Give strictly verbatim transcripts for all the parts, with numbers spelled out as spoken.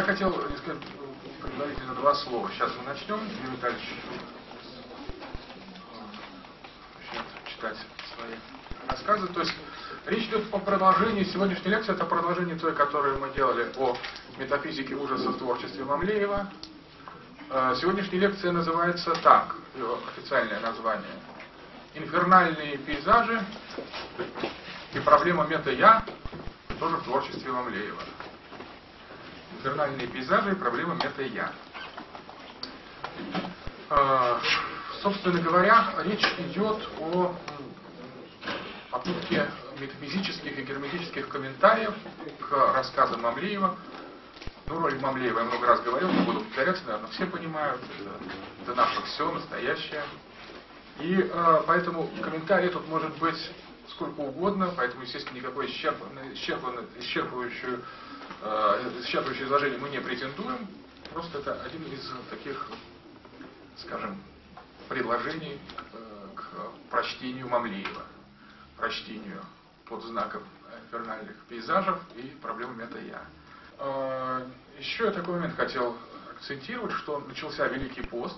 Я хотел несколько предварительно два слова. Сейчас мы начнем. Юрий Витальевич начнет читать свои рассказы. То есть речь идет о продолжении. Сегодняшняя лекция — это продолжение той, которую мы делали о метафизике ужаса в творчестве Мамлеева. Сегодняшняя лекция называется так, ее официальное название: «Инфернальные пейзажи и проблема мета-я тоже в творчестве Мамлеева». Инфернальные пейзажи и проблема мета-я. Собственно говоря, речь идет о попытке метафизических и герметических комментариев к рассказам Мамлеева. Ну, роль Мамлеева я много раз говорил, не буду повторяться, наверное, все понимают. Это, это наше все, настоящее. И э, поэтому комментарий тут может быть сколько угодно, поэтому, естественно, никакое исчерпанное, исчерпанное, исчерпывающее, э, исчерпывающее изложение мы не претендуем. Просто это один из таких, скажем, предложений э, к прочтению Мамлеева. Прочтению под знаком инфернальных пейзажев и проблемы мета-я. Еще я такой момент хотел акцентировать, что начался Великий пост.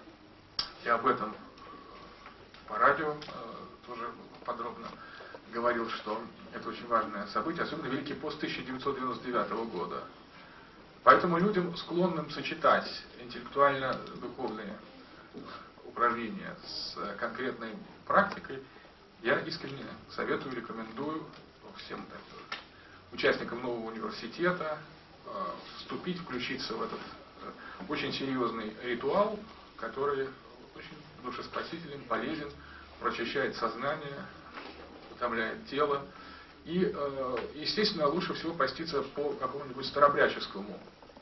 Я об этом по радио тоже подробно говорил, что это очень важное событие, особенно Великий пост тысяча девятьсот девяносто девятого года. Поэтому людям, склонным сочетать интеллектуально-духовные упражнения с конкретной практикой, я искренне советую, рекомендую всем участникам нового университета вступить, включиться в этот очень серьезный ритуал, который очень душеспасителен, полезен, прочищает сознание, утомляет тело. И, естественно, лучше всего поститься по какому-нибудь старообрядческому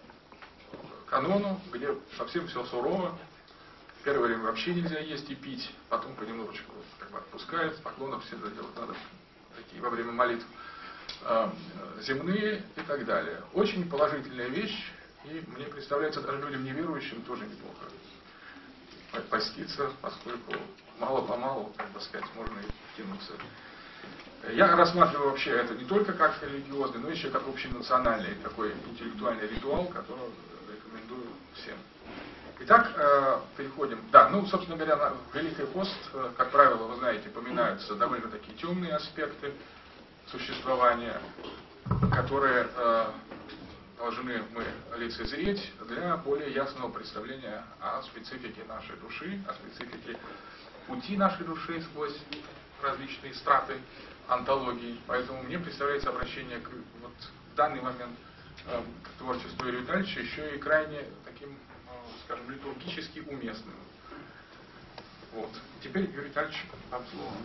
канону, где совсем все сурово. В первое время вообще нельзя есть и пить, потом понемножечку как бы отпускает, поклонов все это делать надо такие во время молитв земные и так далее. Очень положительная вещь, и мне представляется, даже людям неверующим тоже неплохо поститься, поскольку мало-помалу, как бы сказать, можно и втянуться. Я рассматриваю вообще это не только как религиозный, но еще как общенациональный такой интеллектуальный ритуал, который рекомендую всем. Итак, переходим. Да, ну, собственно говоря, на Великий пост, как правило, вы знаете, поминаются довольно такие темные аспекты существования, которые э, должны мы лицезреть для более ясного представления о специфике нашей души, о специфике пути нашей души сквозь различные страты онтологии. Поэтому мне представляется обращение к, вот, в данный момент э, к творчеству Юрия Витальевича еще и крайне таким, э, скажем, литургически уместным. Вот. Теперь, Юрий Витальевич, вам слово.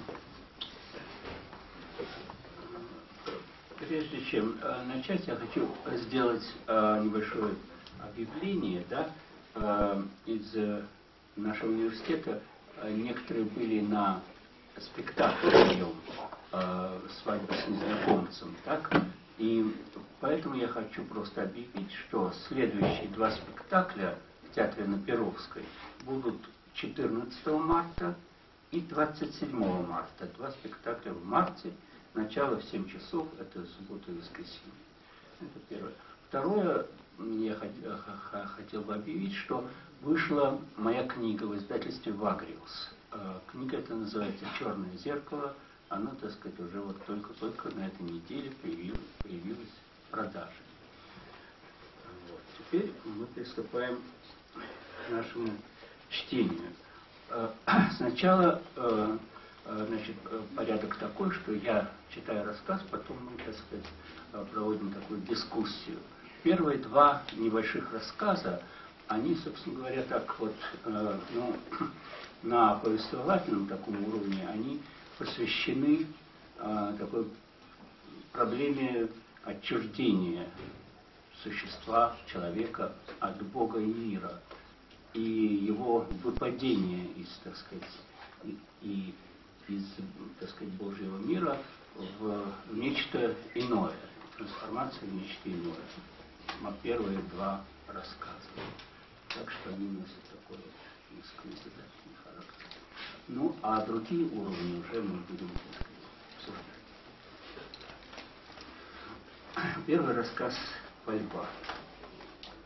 Прежде чем э, начать, я хочу сделать э, небольшое объявление. Да? Э, из э, нашего университета э, некоторые были на спектакле моем э, «Свадьба с незнакомцем». Так? И поэтому я хочу просто объявить, что следующие два спектакля в театре на Перовской будут четырнадцатого марта и двадцать седьмого марта. Два спектакля в марте. Начало в семь часов, это суббота и воскресенье. Это первое. Второе, я хотел бы объявить, что вышла моя книга в издательстве «Вагриус». Книга эта называется «Черное зеркало». Она, так сказать, уже вот только-только на этой неделе появилась, появилась в продаже. Вот. Теперь мы приступаем к нашему чтению. Сначала... Значит, порядок такой, что я читаю рассказ, потом мы, так сказать, проводим такую дискуссию. Первые два небольших рассказа, они, собственно говоря, так вот, ну, на повествовательном таком уровне, они посвящены такой проблеме отчуждения существа, человека от Бога и мира, и его выпадения из, так сказать, и из, так сказать, Божьего мира в нечто иное, трансформация в нечто иное. Первые два рассказа. Так что они носят такой низкоизобретательный характер. Ну, а другие уровни уже мы будем, так сказать, обсуждать. Первый рассказ «Пальба».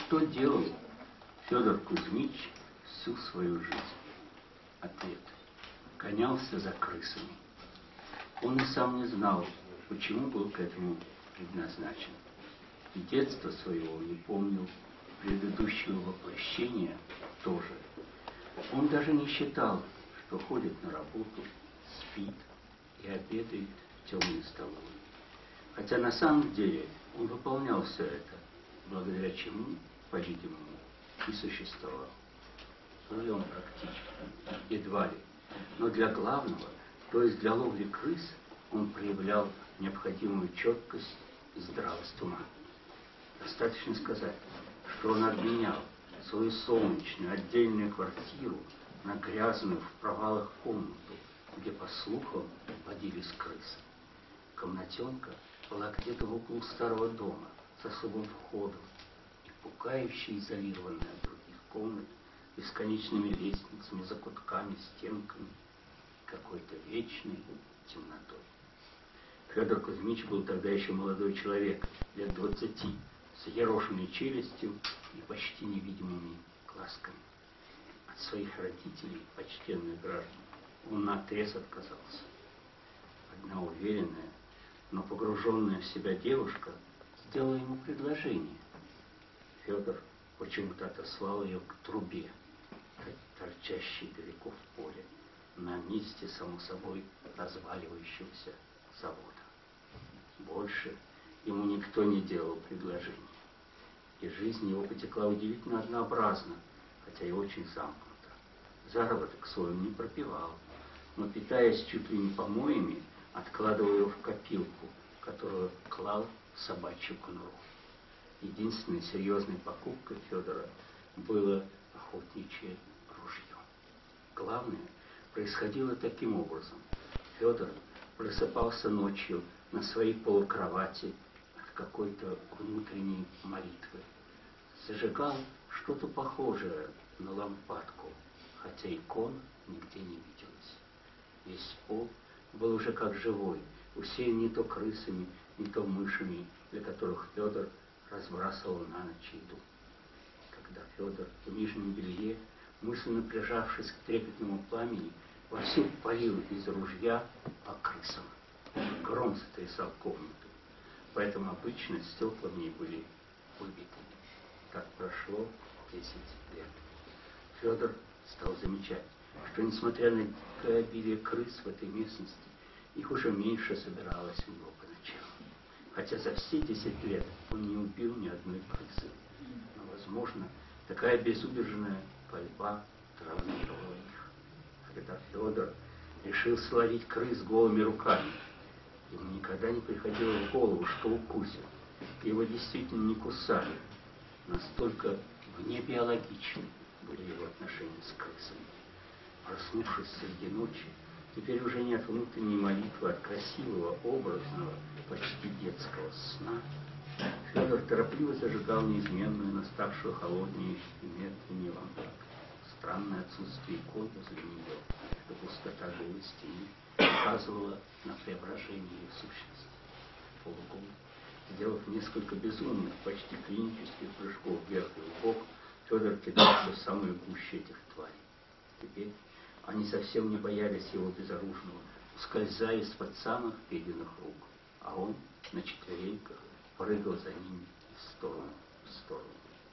Что делал Федор Кузьмич всю свою жизнь? Ответ. Гонялся за крысами. Он и сам не знал, почему был к этому предназначен. И детства своего не помнил, предыдущего воплощения тоже. Он даже не считал, что ходит на работу, спит и обедает в темной столовой. Хотя на самом деле он выполнял все это, благодаря чему, по-видимому, и существовал. Живем практически, едва ли. Но для главного, то есть для ловли крыс, он проявлял необходимую четкость и здравость ума. Достаточно сказать, что он обменял свою солнечную отдельную квартиру на грязную в провалах комнату, где, по слухам, водились крысы. Комнатенка была где-то в углу старого дома с особым входом и пугающе изолированная от других комнат бесконечными лестницами, закутками, стенками, какой-то вечной темнотой. Федор Кузьмич был тогда еще молодой человек, лет двадцати, с ерошенной челюстью и почти невидимыми глазками. От своих родителей, почтенных граждан, он наотрез отказался. Одна уверенная, но погруженная в себя девушка сделала ему предложение. Федор почему-то отослал ее к трубе, торчащей далеко в поле, на месте, само собой, разваливающегося завода. Больше ему никто не делал предложений. И жизнь его потекла удивительно однообразно, хотя и очень замкнуто. Заработок свой он не пропивал, но, питаясь чуть ли не помоями, откладывал его в копилку, которую клал в собачью конуру. Единственной серьезной покупкой Федора было охотничье ружье. Главное происходило таким образом. Федор просыпался ночью на своей полукровати от какой-то внутренней молитвы. Зажигал что-то похожее на лампадку, хотя икон нигде не виделось. Весь пол был уже как живой, усеян не то крысами, не то мышами, для которых Федор разбрасывал на ночь еду. Когда Федор в нижнем белье, мысленно прижавшись к трепетному пламени, вовсю палил из ружья по крысам. Гром сотрясал комнату, поэтому обычно стекла в ней были выбиты. Так прошло десять лет. Федор стал замечать, что, несмотря на дикое обилие крыс в этой местности, их уже меньше собиралось у него по ночам. Хотя за все десять лет он не убил ни одной крысы. Но, возможно, такая безудержная пальба травмировала их. Когда Федор решил словить крыс голыми руками, ему никогда не приходило в голову, что укусит. Его действительно не кусали. Настолько внебиологичны были его отношения с крысами. Проснувшись среди ночи, теперь уже не от внутренней молитвы, а от красивого, образного, почти детского сна, Федор торопливо зажигал неизменную, наставшую холоднее и медленнее лампаду. Странное отсутствие икон возле нее, что пустота голой стены указывала на преображение ее сущности. Полуголый, сделав несколько безумных, почти клинических прыжков вверх и вбок, Федор кидался в самую гущу этих тварей. Теперь они совсем не боялись его безоружного, ускользая из-под самых Фединых рук, а он на четвереньках прыгал за ними из стороны в сторону.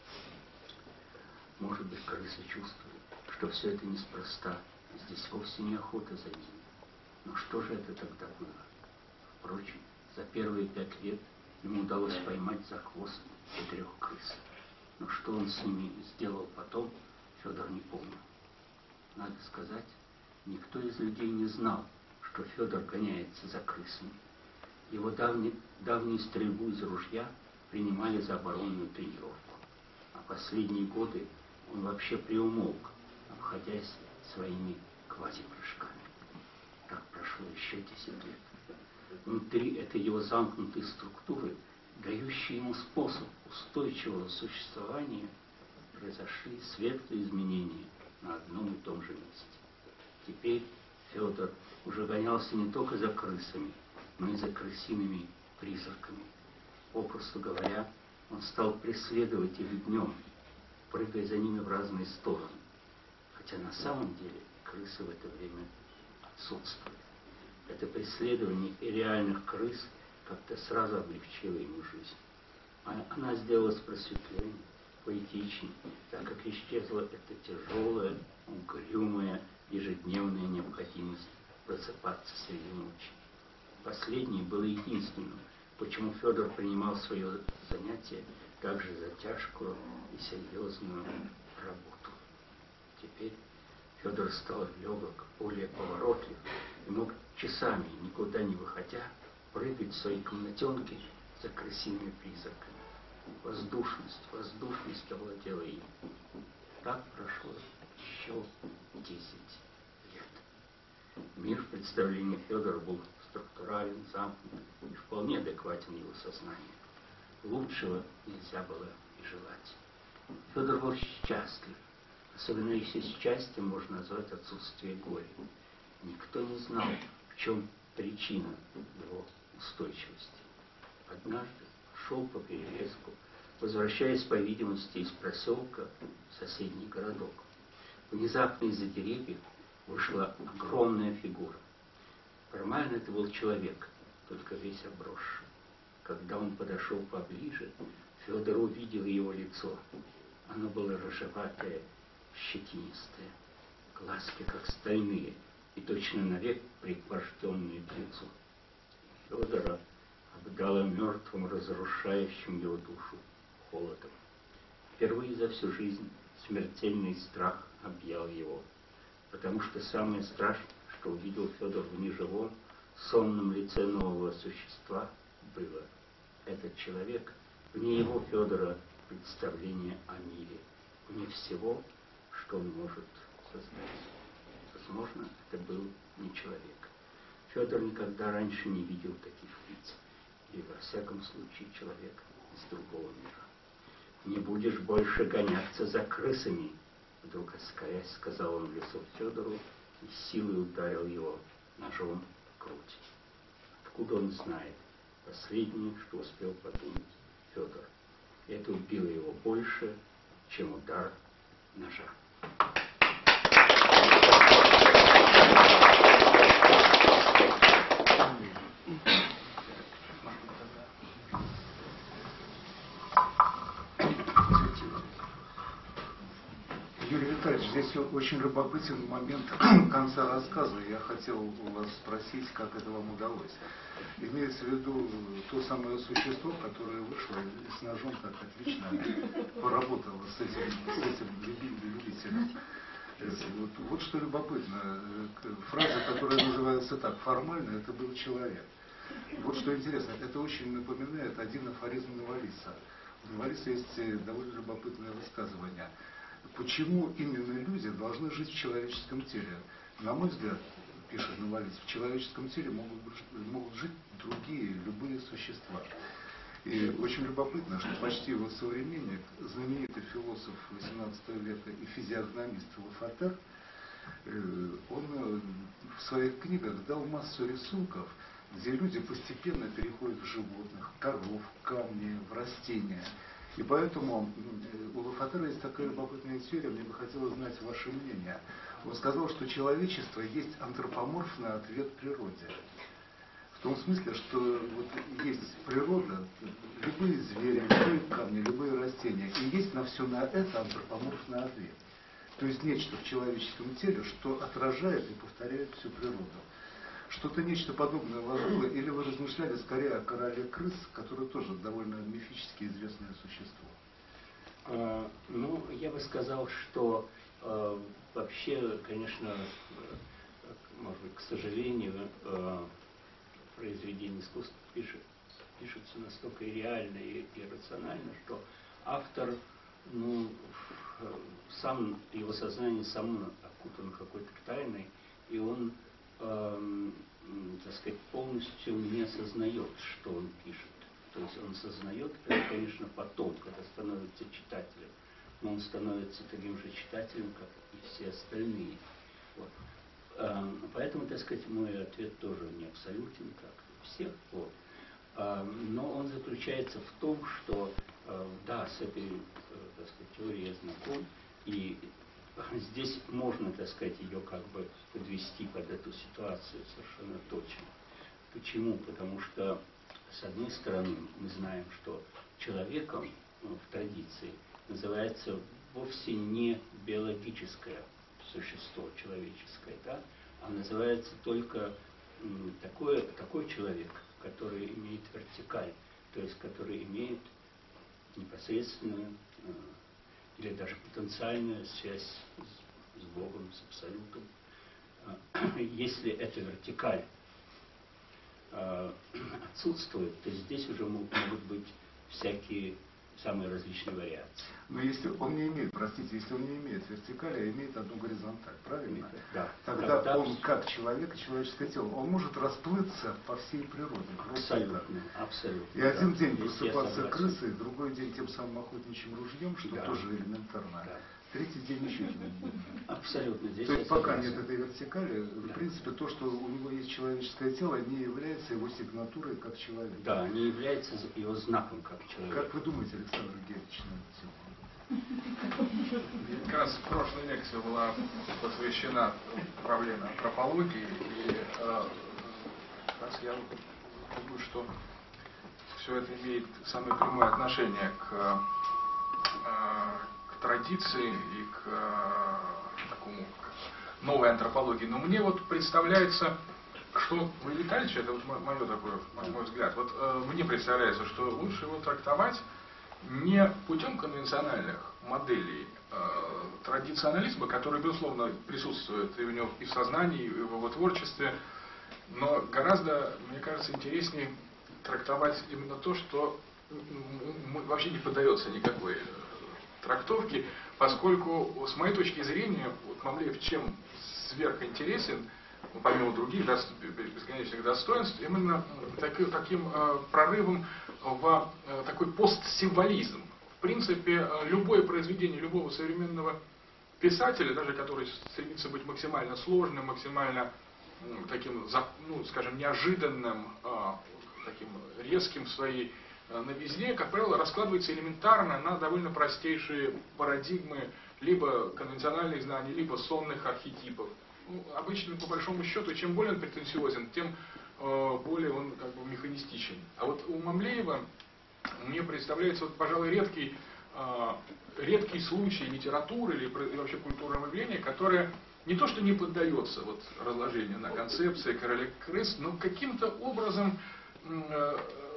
Может быть, крысы чувствовали, что все это неспроста, здесь вовсе не охота за ними. Но что же это тогда было? Впрочем, за первые пять лет ему удалось поймать за хвост четырех крыс. Но что он с ними сделал потом, Федор не помнил. Надо сказать, никто из людей не знал, что Федор гоняется за крысами. Его давний, давнюю стрельбу из ружья принимали за оборонную тренировку. А последние годы он вообще приумолк, обходясь своими квазипрыжками. Так прошло еще десять лет. Внутри этой его замкнутой структуры, дающей ему способ устойчивого существования, произошли светлые изменения на одном и том же месте. Теперь Федор уже гонялся не только за крысами, но и за крысиными призраками. Попросту говоря, Он стал преследовать их днем, прыгая за ними в разные стороны. Хотя на самом деле крысы в это время отсутствуют. Это преследование и реальных крыс как-то сразу облегчило ему жизнь. Она сделалась просветленнее, поэтичней, так как исчезла эта тяжелая, угрюмая, ежедневная необходимость просыпаться среди ночи. Последнее было единственным, почему Федор принимал свое занятие также за тяжкую и серьезную работу. Теперь Федор стал легок, более поворотлив и мог часами, никуда не выходя, прыгать в своей комнатенке за крысиными призраками. Воздушность, воздушность овладела им. Так прошло еще десять лет. Мир в представлении Федора был структурален, замкнут и вполне адекватен его сознанию. Лучшего нельзя было и желать. Федор был счастлив, особенно если счастьем можно назвать отсутствие горя. Никто не знал, в чем причина его устойчивости. Однажды шел по перелеску, возвращаясь, по видимости, из проселка в соседний городок. Внезапно из-за деревьев вышла огромная фигура. Формально это был человек, только весь обросший. Когда он подошел поближе, Федор увидел его лицо. Оно было рыжеватое, щетинистое, глазки как стальные и точно навек приквожденные к лицу. Федора обдало мертвым, разрушающим его душу холодом. Впервые за всю жизнь смертельный страх объял его, потому что самое страшное, что увидел Федор в неживом, сонном лице нового существа, было: этот человек, вне его, Федора, представление о мире, вне всего, что он может создать. Возможно, это был не человек. Федор никогда раньше не видел таких лиц, и во всяком случае человек из другого мира. «Не будешь больше гоняться за крысами», — вдруг оскалясь, сказал он в лицо Федору и силой ударил его ножом в грудь. Откуда он знает? Последнее, что успел подумать Федор. Это убило его больше, чем удар ножа. Юрий Витальевич, здесь очень любопытен момент конца рассказа. Я хотел у вас спросить, как это вам удалось. Имеется в виду то самое существо, которое вышло и с ножом так отлично поработало с этим, с этим любителем. Вот, вот что любопытно. Фраза, которая называется так: формально это был человек. Вот что интересно, это очень напоминает один афоризм Новалиса. У Новалиса есть довольно любопытное высказывание. Почему именно люди должны жить в человеческом теле? На мой взгляд, пишет Новалис, в человеческом теле могут, могут жить другие, любые существа. И очень любопытно, что почти его современник, знаменитый философ восемнадцатого века и физиогномист Лафатер, он в своих книгах дал массу рисунков, где люди постепенно переходят в животных, коров, камни, в растения. И поэтому у Лафатера есть такая любопытная теория, мне бы хотелось знать ваше мнение. Он сказал, что человечество есть антропоморфный ответ природе. В том смысле, что вот есть природа, любые звери, любые камни, любые растения, и есть на все на это антропоморфный ответ. То есть нечто в человеческом теле, что отражает и повторяет всю природу. Что-то нечто подобное у вас было, или вы размышляли скорее о короле крыс, который тоже довольно мифически известное существо? А, ну, я бы сказал, что э, вообще, конечно, э, может быть, к сожалению, э, произведение искусства пишет, пишется настолько и реально, и, и рационально, что автор, ну, сам, его сознание само окутано какой-то тайной, и он Эм, так сказать, полностью не осознает, что он пишет. То есть он осознает это, конечно, потом, когда становится читателем. Но он становится таким же читателем, как и все остальные. Вот. Эм, поэтому, так сказать, мой ответ тоже не абсолютен, как у всех. Вот. Эм, но он заключается в том, что да, с этой, так сказать, теорией я знаком, и здесь можно, так сказать, ее как бы подвести под эту ситуацию совершенно точно. Почему? Потому что, с одной стороны, мы знаем, что человеком в традиции называется вовсе не биологическое существо человеческое, да, а называется только м, такое, такой человек, который имеет вертикаль, то есть который имеет непосредственную э, или даже потенциальную связь с, с Богом, с Абсолютом. Если эта вертикаль э, отсутствует, то здесь уже могут, могут быть всякие самые различные вариации. Но если он не имеет, простите, если он не имеет вертикали, а имеет одну горизонталь, правильно? Да. Тогда, Тогда он, как человек, человеческое тело, он может расплыться по всей природе. Абсолютно, абсолютно. И один да. день Здесь просыпаться крысой, другой день тем самым охотничьим ружьем, что да. тоже элементарно. Да. Третий день еще не абсолютно. Здесь то есть пока согласен. нет этой вертикали, да. в принципе, то, что у него есть человеческое тело, не является его сигнатурой как человека. Да, не является его знаком как человека. Как вы думаете, Александр Герич, на эту тему? Как раз прошлая лекция была посвящена проблеме антропологии, и э, как раз я думаю, что все это имеет самое прямое отношение к, э, к традиции и к э, такому к новой антропологии. Но мне вот представляется, что Лев Витальевич, это вот мое такое, мой взгляд, вот э, мне представляется, что лучше его трактовать не путем конвенциональных моделей э, традиционализма, который, безусловно, присутствует и у него и в сознании, и в его творчестве, но гораздо, мне кажется, интереснее трактовать именно то, что вообще не поддается никакой трактовке, поскольку, с моей точки зрения, вот Мамлеев чем сверхинтересен, ну, помимо других до, бесконечных достоинств, именно таки, таким э, прорывом в э, такой постсимволизм. В принципе, э, любое произведение любого современного писателя, даже который стремится быть максимально сложным, максимально э, таким, ну, скажем, неожиданным, э, таким резким в своей э, новизне, как правило, раскладывается элементарно на довольно простейшие парадигмы либо конвенциональных знаний, либо сонных архетипов. Ну, обычно, по большому счету, чем более он претенциозен, тем э, более он как бы механистичен. А вот у Мамлеева мне представляется, вот, пожалуй, редкий, э, редкий случай литературы или, или вообще культурного явления, которое не то, что не поддается вот, разложению на концепции короля крыс, но каким-то образом э,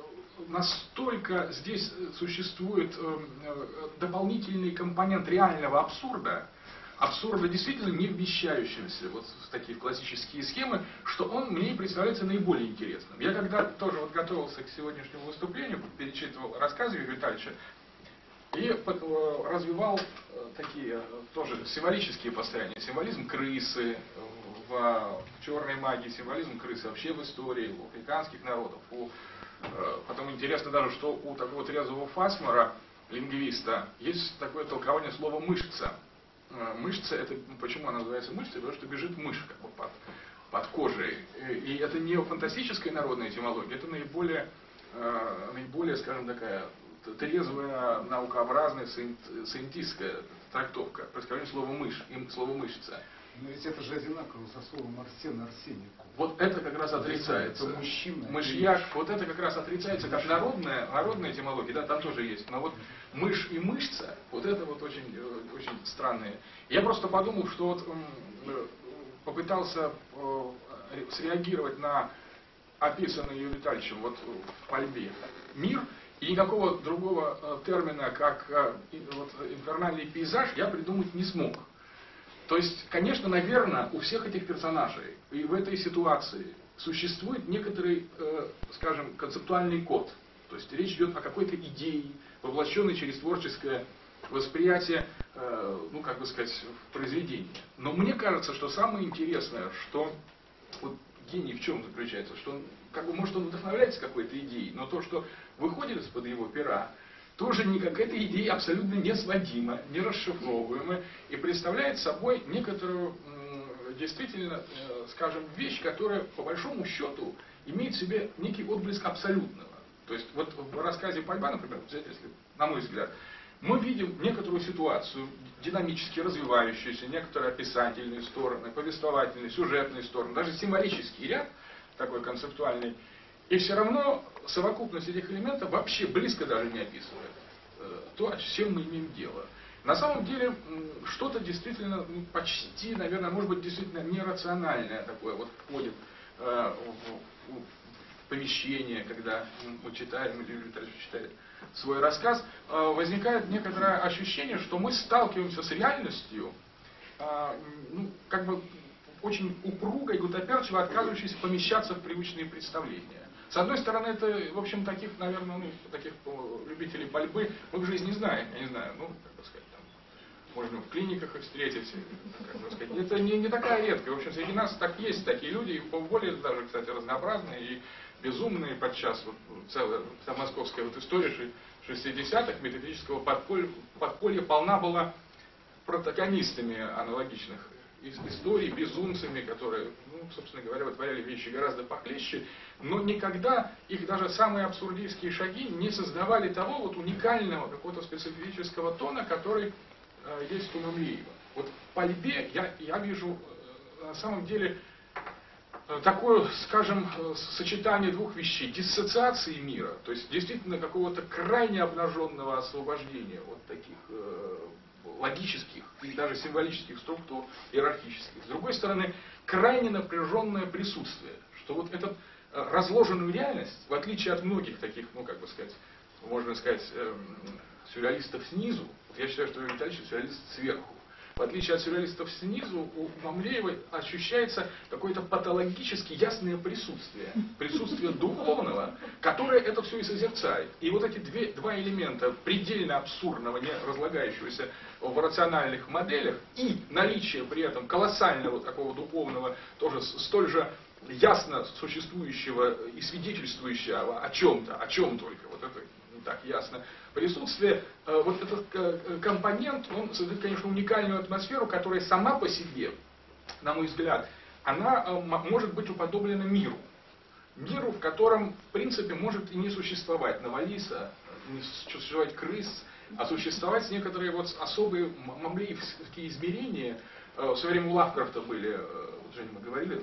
настолько здесь существует э, э, дополнительный компонент реального абсурда, абсурда, действительно не вмещающимся вот в такие классические схемы, что он мне представляется наиболее интересным. Я когда тоже вот готовился к сегодняшнему выступлению, перечитывал рассказы Юрия Витальевича и развивал такие тоже символические построения. Символизм крысы в, в черной магии, символизм крысы вообще в истории, у африканских народов. У, потом интересно даже, что у такого трезвого Фасмера, лингвиста, есть такое толкование слова «мышца». Мышца, это почему она называется мышцей? Потому что бежит мышь как бы под, под кожей. И это не фантастическая народная этимология, это наиболее, э, наиболее, скажем, такая трезвая, наукообразная, сcientistская трактовка. Происхождение слова мышь, им слово мышца. Но ведь это же одинаково со словом Арсен Арсенику. Вот это как раз отрицается. Это мужчина. Мышьяк, вот это как раз отрицается как народная, народная этимология, да, там тоже есть. Но вот мышь и мышца, вот это вот очень, очень странные. Я просто подумал, что вот попытался среагировать на описанный Юрием Витальевичем вот в пальбе мир, и никакого другого термина, как вот, инфернальный пейзаж, я придумать не смог. То есть, конечно, наверное, у всех этих персонажей и в этой ситуации существует некоторый, э, скажем, концептуальный код. То есть речь идет о какой-то идее, воплощенной через творческое восприятие, э, ну, как бы сказать, в произведении. Но мне кажется, что самое интересное, что вот гений в чем заключается, что он, как бы, может, он вдохновляется какой-то идеей, но то, что выходит из-под его пера, тоже никак эта идея абсолютно не сводима, не расшифровываема и представляет собой некоторую, действительно, скажем, вещь, которая по большому счету имеет в себе некий отблеск абсолютного. То есть вот в рассказе «Пальба», например, если, на мой взгляд, мы видим некоторую ситуацию, динамически развивающуюся, некоторые описательные стороны, повествовательные, сюжетные стороны, даже символический ряд, такой концептуальный, и все равно совокупность этих элементов вообще близко даже не описывает э, то, с чем мы имеем дело. На самом деле, что-то действительно, ну, почти, наверное, может быть, действительно нерациональное такое вот входит э, в, в, в помещение, когда мы читаем, или Юрий Витальевич читает свой рассказ, э, возникает некоторое ощущение, что мы сталкиваемся с реальностью, э, ну, как бы очень упругой, гутоперчиво отказывающейся помещаться в привычные представления. С одной стороны, это, в общем, таких, наверное, ну, таких любителей пальбы мы в жизни знаем, я не знаю, ну, как бы сказать, можно в клиниках их встретить, как бы сказать. Это не, не такая редкая. В общем, среди нас так есть такие люди, и более даже, кстати, разнообразные и безумные подчас. Вот целая вся московская вот история шестидесятых методического подполья, подполья полна была протагонистами аналогичных историй, безумцами, которые, ну, собственно говоря, вытворяли вещи гораздо похлеще, но никогда их даже самые абсурдистские шаги не создавали того вот уникального какого-то специфического тона, который есть у Мамлеева. Вот в пальбе я, я вижу на самом деле такое, скажем, сочетание двух вещей. Диссоциации мира, то есть действительно какого-то крайне обнаженного освобождения от таких э, логических и даже символических структур иерархических. С другой стороны, крайне напряженное присутствие, что вот эту э, разложенную реальность, в отличие от многих таких, ну как бы сказать, можно сказать, э, сюрреалистов снизу, я считаю, что Юрий Витальевич сюрреалист сверху. В отличие от сюрреалистов снизу, у Мамлеева ощущается какое-то патологически ясное присутствие. Присутствие духовного, которое это все и созерцает. И вот эти две, два элемента предельно абсурдного, не разлагающегося в рациональных моделях, и наличие при этом колоссального такого духовного, тоже столь же ясно существующего и свидетельствующего о чем-то, о чем только, вот это не так ясно, присутствие, э, вот этот э, компонент, он создает, конечно, уникальную атмосферу, которая сама по себе, на мой взгляд, она э, может быть уподоблена миру. Миру, в котором, в принципе, может и не существовать Новолиса, не существовать крыс, а существовать некоторые вот особые мамлеевские измерения. Э, в свое время у Лавкрафта были, э, вот, Женя, мы говорили,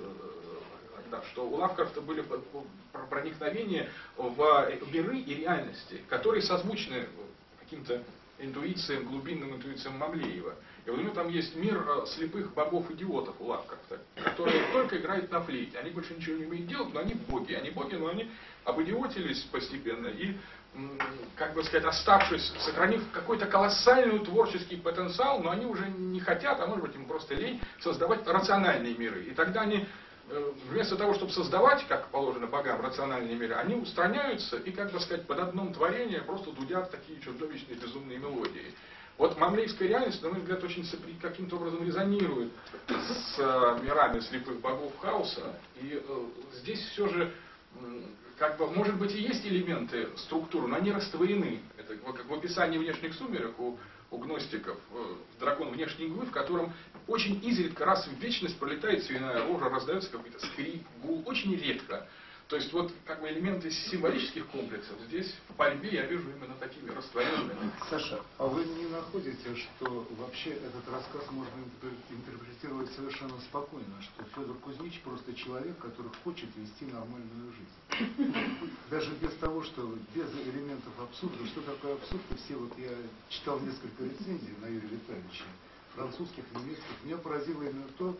да, что у Лавкрафта были проникновения в миры и реальности, которые созвучны каким-то интуициям, глубинным интуициям Мамлеева. И вот у него там есть мир слепых богов-идиотов у Лавкрафта, которые только играют на флейте. Они больше ничего не умеют делать, но они боги. Они боги, но они обидиотились постепенно и, как бы сказать, оставшись, сохранив какой-то колоссальный творческий потенциал, но они уже не хотят, а может быть им просто лень, создавать рациональные миры. И тогда они вместо того, чтобы создавать, как положено богам, рациональные миры, они устраняются и, как бы сказать, под одном творении просто дудят такие чудовищные безумные мелодии. Вот мамлеевская реальность, на мой взгляд, очень каким-то образом резонирует с мирами слепых богов хаоса. И э, здесь все же, э, как бы, может быть, и есть элементы структуры, но они растворены. Это как в описании внешних сумерек у у гностиков, дракон внешней иглы, в котором очень изредка, раз в вечность пролетает свиная рожа, раздается какой-то скрип, гул, очень редко. То есть вот как бы элементы символических комплексов здесь в пальбе я вижу именно такими растворенными. Саша, а вы не находите, что вообще этот рассказ можно интерпретировать совершенно спокойно, что Федор Кузьмич просто человек, который хочет вести нормальную жизнь? Даже без того, что без элементов абсурда. Что такое абсурд? И все, вот я читал несколько рецензий на Юрия Витальевича, французских, немецких. Меня поразило именно то,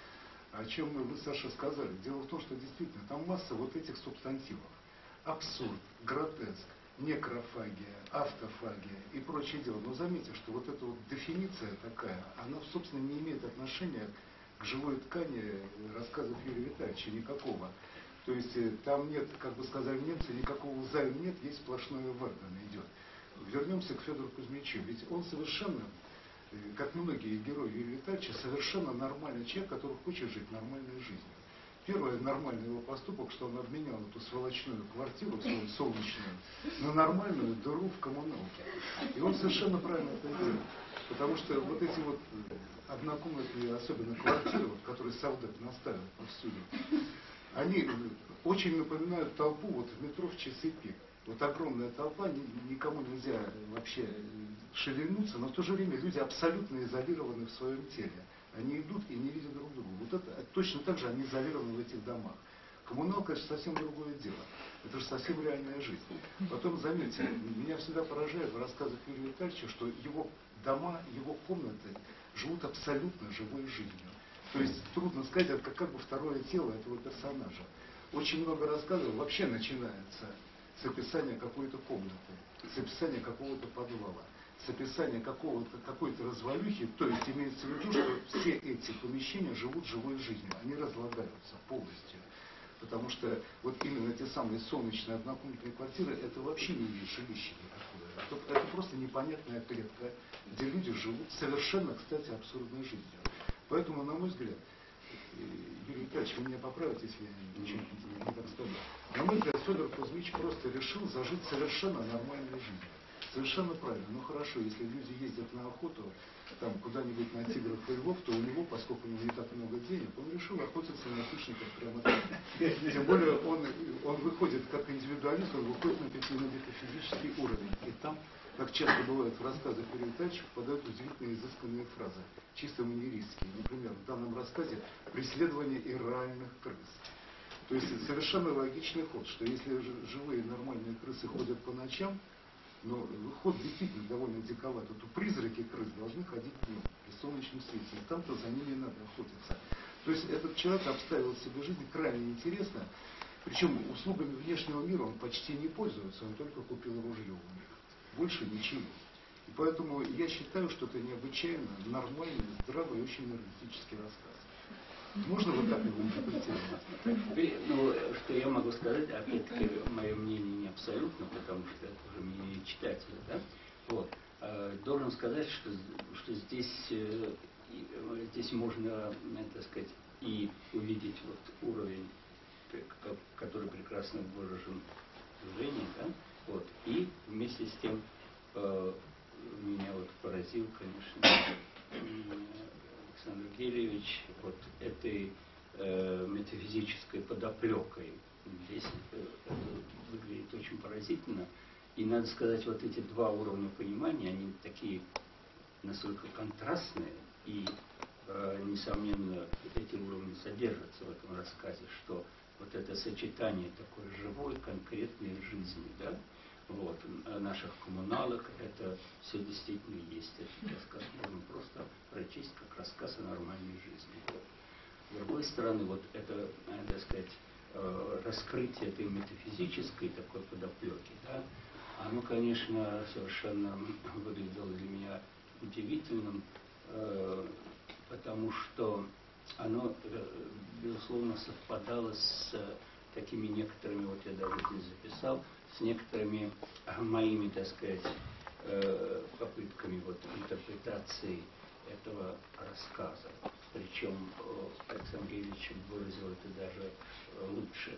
о чем вы, Саша, сказали. Дело в том, что действительно там масса вот этих субстантивов. Абсурд, гротеск, некрофагия, автофагия и прочее дело. Но заметьте, что вот эта вот дефиниция такая, она, собственно, не имеет отношения к живой ткани рассказов Юрия Витальевича никакого. То есть там нет, как бы сказали немцы, никакого займа нет, есть сплошное варган идет. Вернемся к Федору Кузьмичу. Ведь он совершенно, как многие герои Юрия Витальевича, совершенно нормальный человек, который хочет жить нормальной жизнью. Первый нормальный его поступок, что он обменял эту сволочную квартиру, свою солнечную, на нормальную дыру в коммуналке. И он совершенно правильно это делал. Потому что вот эти вот однокомнатные, особенно квартиры, вот, которые солдат наставил повсюду, они очень напоминают толпу вот в метро в часы пик. Вот огромная толпа, никому нельзя вообще шевельнуться, но в то же время люди абсолютно изолированы в своем теле. Они идут и не видят друг друга. Вот это точно так же они изолированы в этих домах. Коммуналка — это совсем другое дело. Это же совсем реальная жизнь. Потом, заметьте, меня всегда поражает в рассказах Юрия Витальевича, что его дома, его комнаты живут абсолютно живой жизнью. То есть трудно сказать, это как бы второе тело этого персонажа. Очень много рассказов вообще начинается с описания какой-то комнаты, с описания какого-то подвала, с описания какого-то, какой-то развалюхи. То есть имеется в виду, что все эти помещения живут живой жизнью, они разлагаются полностью. Потому что вот именно те самые солнечные однокомнатные квартиры, это вообще не есть жилище никакое. Это, это просто непонятная клетка, где люди живут совершенно, кстати, абсурдной жизнью. Поэтому, на мой взгляд, Юрий Витальевич, вы меня поправите, если я ничего не, не так скажу. На мой взгляд, Федор Кузьмич просто решил зажить совершенно нормальной жизнью. Совершенно правильно. Ну хорошо, если люди ездят на охоту, там куда-нибудь на тигров и львов, то у него, поскольку у него не так много денег, он решил охотиться на хищников прямо там. Тем более он, он выходит как индивидуалист, он выходит на метафизический уровень. И там, как часто бывает в рассказах Юрия Витальевича, попадают удивительно изысканные фразы, чисто маньеристские. Например, в данном рассказе «Преследование ирреальных крыс». То есть совершенно логичный ход, что если живые нормальные крысы ходят по ночам, но ход действительно довольно диковат. То призраки крыс должны ходить днем, при солнечном свете, и там-то за ними надо охотиться. То есть этот человек обставил себе жизнь крайне интересно, причем услугами внешнего мира он почти не пользуется, он только купил ружье у них. Больше ничего. И поэтому я считаю, что это необычайно нормальный, здравый и очень энергетический рассказ. Можно вот так его интерпретировать? Ну, что я могу сказать, опять-таки, мое мнение не абсолютно, потому что это уже мнение читателя, да? Вот. Должен сказать, что, что здесь, здесь можно, так сказать, и увидеть вот уровень, который прекрасно выражен в Жене, да? Вот. И вместе с тем меня вот поразил, конечно, Александр Гелевич вот этой э, метафизической подоплекой. Здесь это выглядит очень поразительно. И надо сказать, вот эти два уровня понимания, они такие настолько контрастные, и, э, несомненно, эти уровни содержатся в этом рассказе, что вот это сочетание такой живой, конкретной жизни, да, вот, наших коммуналок, это все действительно есть. Этот рассказ можно просто прочесть как рассказ о нормальной жизни. Вот. С другой стороны, вот это, так сказать, раскрытие этой метафизической такой подоплеки, да, оно, конечно, совершенно выглядело для меня удивительным, потому что оно, безусловно, совпадало с такими некоторыми, вот я даже здесь записал, с некоторыми моими, так сказать, попытками вот интерпретации этого рассказа. Причем Александр Гелевич выразил это даже лучше.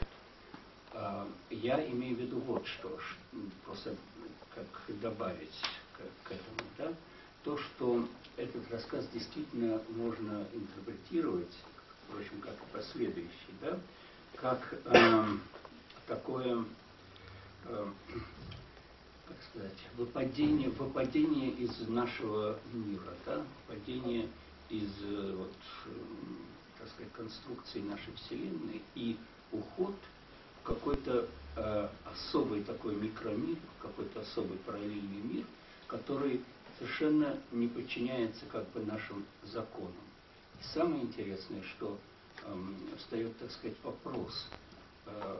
Вот. Я имею в виду вот что, просто как добавить к, к этому, да, то, что этот рассказ действительно можно интерпретировать, впрочем, как и последующий, да, как э, такое, э, как сказать, выпадение, выпадение из нашего мира, да, выпадение из вот, так сказать, конструкции нашей Вселенной и уход в какой-то э, особый такой микромир, в какой-то особый параллельный мир, который совершенно не подчиняется как бы нашим законам. И самое интересное, что э, встает, так сказать, вопрос, э,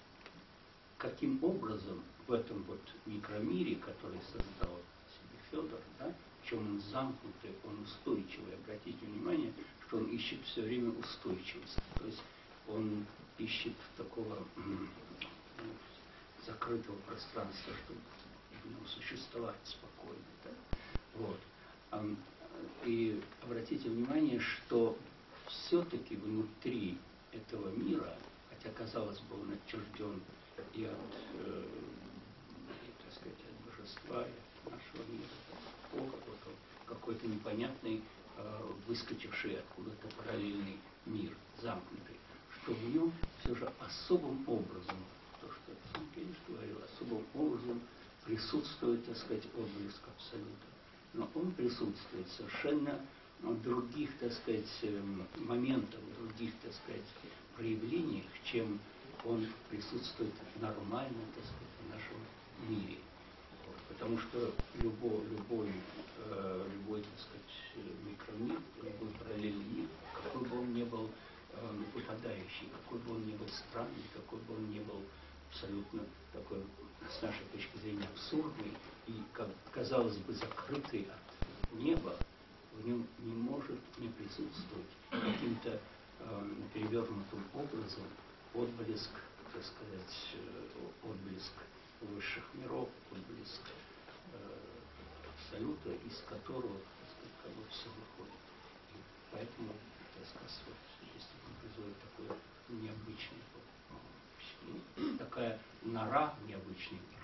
каким образом в этом вот микромире, который создал себе Федор, да, в чем он замкнутый, он устойчивый. Обратите внимание, что он ищет все время устойчивости. То есть он ищет такого ну, закрытого пространства, чтобы в нем существовать спокойно. Да? Вот. И обратите внимание, что все-таки внутри этого мира, хотя, казалось бы, он отчужден и от, э, так сказать, от божества, и от нашего мира, от Бога, вот он, какой-то непонятный, э, выскочивший откуда-то параллельный мир, замкнутый, что в нем все же особым образом, то, что Александр Гелевич говорил, особым образом присутствует, так сказать, отблеск абсолюта. Но он присутствует совершенно в других, так сказать, моментах, в других, так сказать, проявлениях, чем он присутствует нормально, так сказать, в нашем мире. Вот. Потому что любой, любой, э, любой, так сказать, микромир, любой параллельный мир, какой бы он ни был э, выпадающий, какой бы он ни был странный, какой бы он ни был абсолютно такой, с нашей точки зрения, абсурдный и, как казалось бы, закрытый от неба, в нем не может не присутствовать каким-то э, перевернутым образом отблеск, так сказать, э, отблеск высших миров, отблеск э, абсолюта, из которого, так сказать, как бы все выходит. И поэтому, так сказать, вот, действительно производит такое необычное впечатление, такая нора в необычный мир.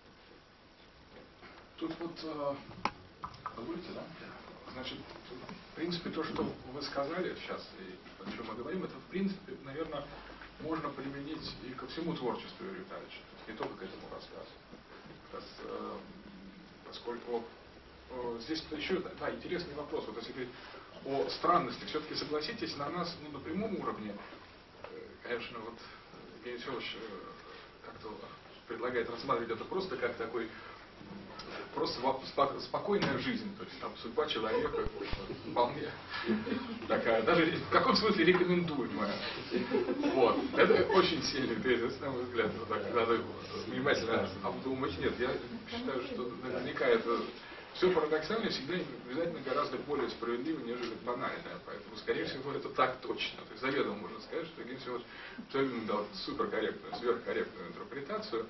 Тут вот, э, вы будете, да? Значит, в принципе, то, что вы сказали сейчас, и о чем мы говорим, это, в принципе, наверное, можно применить и ко всему творчеству Юрия Витальевича, не только к этому рассказу. Раз, э, поскольку э, здесь еще, да, интересный вопрос, вот если говорить о странности, все-таки согласитесь, на нас, ну, на прямом уровне, э, конечно, вот Евгений Федорович э, как-то предлагает рассматривать это просто как такой просто спокойная жизнь, то есть там судьба человека вполне такая, даже в каком смысле рекомендуемая. Вот. Это очень сильный тезис, на мой взгляд, вот так надо внимательно обдумать. Нет, я считаю, что наверняка это все парадоксальное всегда обязательно гораздо более справедливо, нежели банальное. Поэтому, скорее всего, это так точно. То есть заведомо можно сказать, что Евгений Федорович абсолютно дал суперкорректную, сверхкорректную интерпретацию.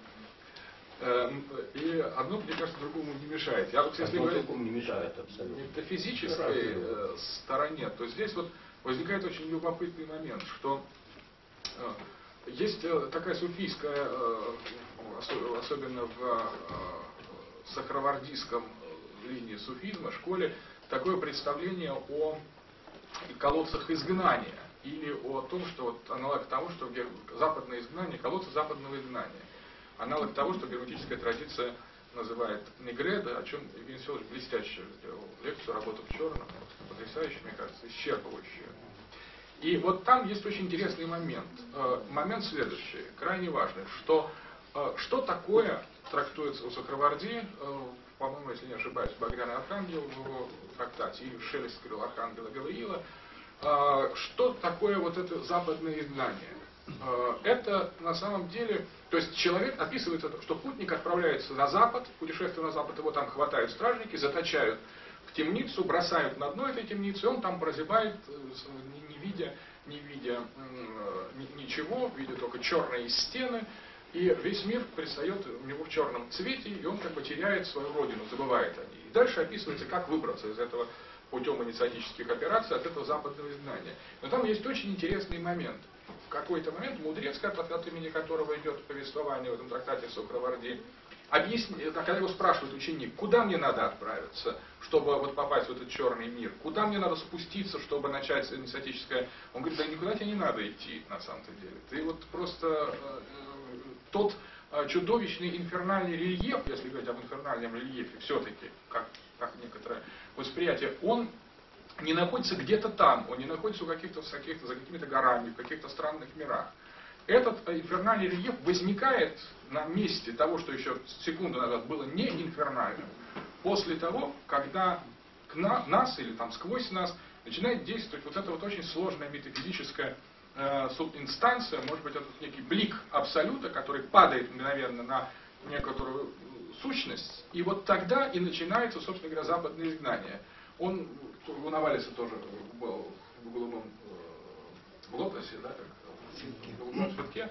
И одно, мне кажется, другому не мешает. Я вот, если говорить не мешает, абсолютно. В метафизической э, стороне, то здесь вот возникает очень любопытный момент, что э, есть э, такая суфийская, э, особенно в э, сахравардийском линии суфизма, школе, такое представление о колодцах изгнания, или о том, что вот аналог того, что западное изгнание, колодцы западного изгнания. Аналог того, что герметическая традиция называет негреда, о чем Евгений Федорович блестяще сделал лекцию, работу в черном, потрясающая, мне кажется, исчерпывающая. И вот там есть очень интересный момент. Момент следующий, крайне важный, что что такое трактуется у Сахраварди, по-моему, если не ошибаюсь, Багряный Архангел в его трактате, или Шелест крыл Архангела Гавриила, что такое вот это западное изгнание. Это на самом деле, то есть человек описывает это, что путник отправляется на запад, путешествуя на запад, его там хватают стражники, заточают в темницу, бросают на дно этой темницы, и он там прозябает, не видя, не видя ничего, видя только черные стены, и весь мир предстает у него в черном цвете, и он как бы теряет свою родину, забывает о ней. И дальше описывается, как выбраться из этого путем инициатических операций, от этого западного изгнания. Но там есть очень интересный момент. В какой-то момент мудрец, от имени которого идет повествование в этом трактате Сахраварди, объясняет, когда его спрашивает ученик, куда мне надо отправиться, чтобы вот попасть в этот черный мир, куда мне надо спуститься, чтобы начать инициатическое, он говорит, да никуда тебе не надо идти, на самом-то деле. Ты вот просто э, тот э, чудовищный инфернальный рельеф, если говорить об инфернальном рельефе, все-таки, как, как некоторое восприятие, он не находится где-то там, он не находится у каких-то, каких-то, за какими-то горами, в каких-то странных мирах. Этот инфернальный рельеф возникает на месте того, что еще секунду назад было не инфернальным, после того, когда к на, нас или там сквозь нас начинает действовать вот эта вот очень сложная метафизическая э, субинстанция, может быть, этот некий блик абсолюта, который падает мгновенно на некоторую сущность, и вот тогда и начинается, собственно говоря, западное изгнание. Он у Навалиса тоже был в голубом в лотосе, да, как в голубом цветке.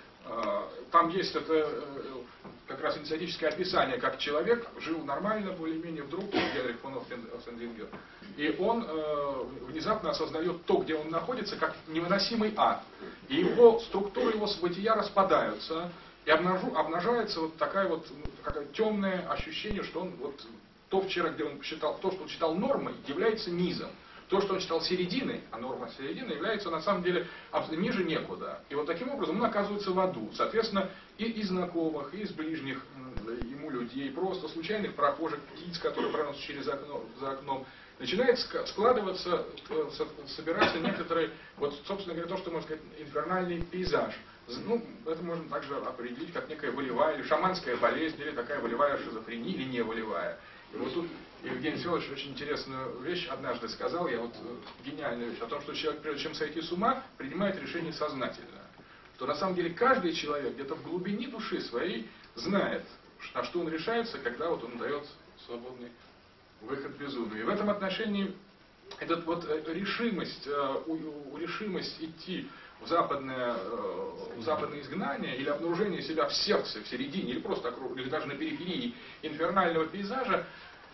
Там есть это как раз инициатическое описание, как человек жил нормально, более-менее, вдруг Генрих фон Оффенвингер. И он э, внезапно осознает то, где он находится, как невыносимый ад. И его структуры его бытия распадаются, и обнажу, обнажается вот такая вот такое темное ощущение, что он вот то вчера, где он считал, то, что он считал нормой, является низом. то, что он считал серединой, а норма середины, является на самом деле ниже некуда. И вот таким образом он оказывается в аду. Соответственно, и из знакомых, и из ближних ему людей, просто случайных прохожих, птиц, которые проносятся через окно, за окном, начинает складываться, собираться некоторый, вот, собственно говоря, то, что можно сказать, инфернальный пейзаж. Ну, это можно также определить как некая волевая или шаманская болезнь, или такая волевая шизофрения, или не волевая. И вот тут Евгений Всеволодович очень интересную вещь однажды сказал, я вот гениальную вещь, о том, что человек, прежде чем сойти с ума, принимает решение сознательно. Что на самом деле каждый человек где-то в глубине души своей знает, на что он решается, когда вот он дает свободный выход безумию. И в этом отношении эта вот решимость, решимость идти в западное, в западное изгнание или обнаружение себя в сердце, в середине, или просто или даже на периферии инфернального пейзажа,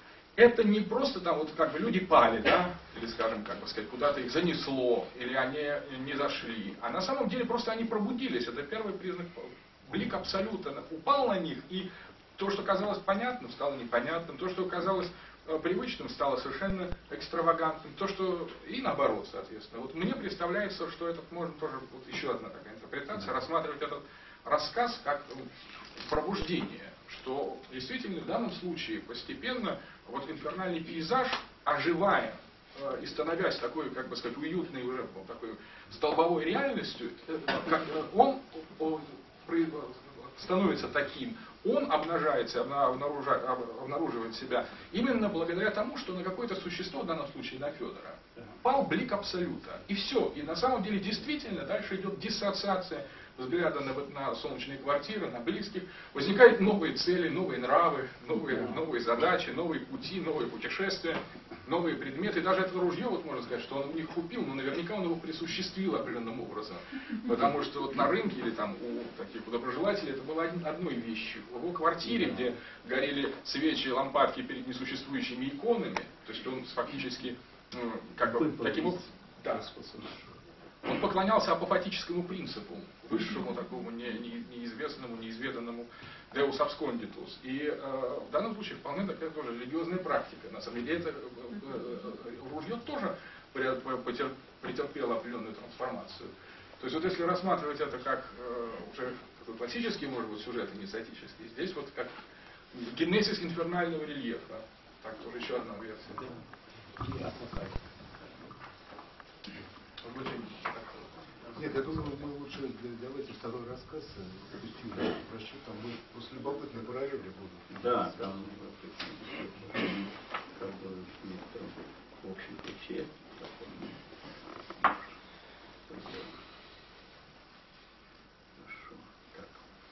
это не просто там вот как бы люди пали, да, или скажем, как бы сказать, куда-то их занесло, или они не зашли, а на самом деле просто они пробудились. Это первый признак, блик абсолюта упал на них, и то, что казалось понятным, стало непонятным, то, что казалось привычным, стало совершенно экстравагантным, то, что и наоборот, соответственно. Вот мне представляется, что это можно тоже, вот еще одна такая интерпретация, рассматривать этот рассказ как пробуждение, что действительно в данном случае постепенно вот инфернальный пейзаж, оживая э, и становясь такой, как бы сказать, уютной уже такой столбовой реальностью, э, как, он, он, он становится таким, он обнажается, обнаруживает, обнаруживает себя именно благодаря тому, что на какое-то существо, в данном случае на Федора, пал блик абсолюта. И все. И на самом деле действительно дальше идет диссоциация взгляда на, на солнечные квартиры, на близких. Возникают новые цели, новые нравы, новые, новые задачи, новые пути, новые путешествия, новые предметы. И даже это ружье, вот можно сказать, что он у них купил, но наверняка он его присуществил определенным образом. Потому что вот на рынке или там у таких доброжелателей это было одной вещью. В его квартире, где горели свечи, лампадки перед несуществующими иконами, то есть он фактически ну, как бы таким образом... Да. Он поклонялся апофатическому принципу, высшему такому не, не, неизвестному, неизведанному Deus absconditus. И э, в данном случае вполне такая тоже религиозная практика. На самом деле это э, э, ружье тоже потер, претерпело определенную трансформацию. То есть вот если рассматривать это как э, уже такой классический, может быть, сюжет инициатический, здесь вот как генезис инфернального рельефа. Так, тоже еще одна версия. Нет, я думаю, мы лучше давайте второй рассказ запустим просчетом. Мы после любопытной параллели будут. Да, там как бы в некотором общем ключе. Хорошо. Так.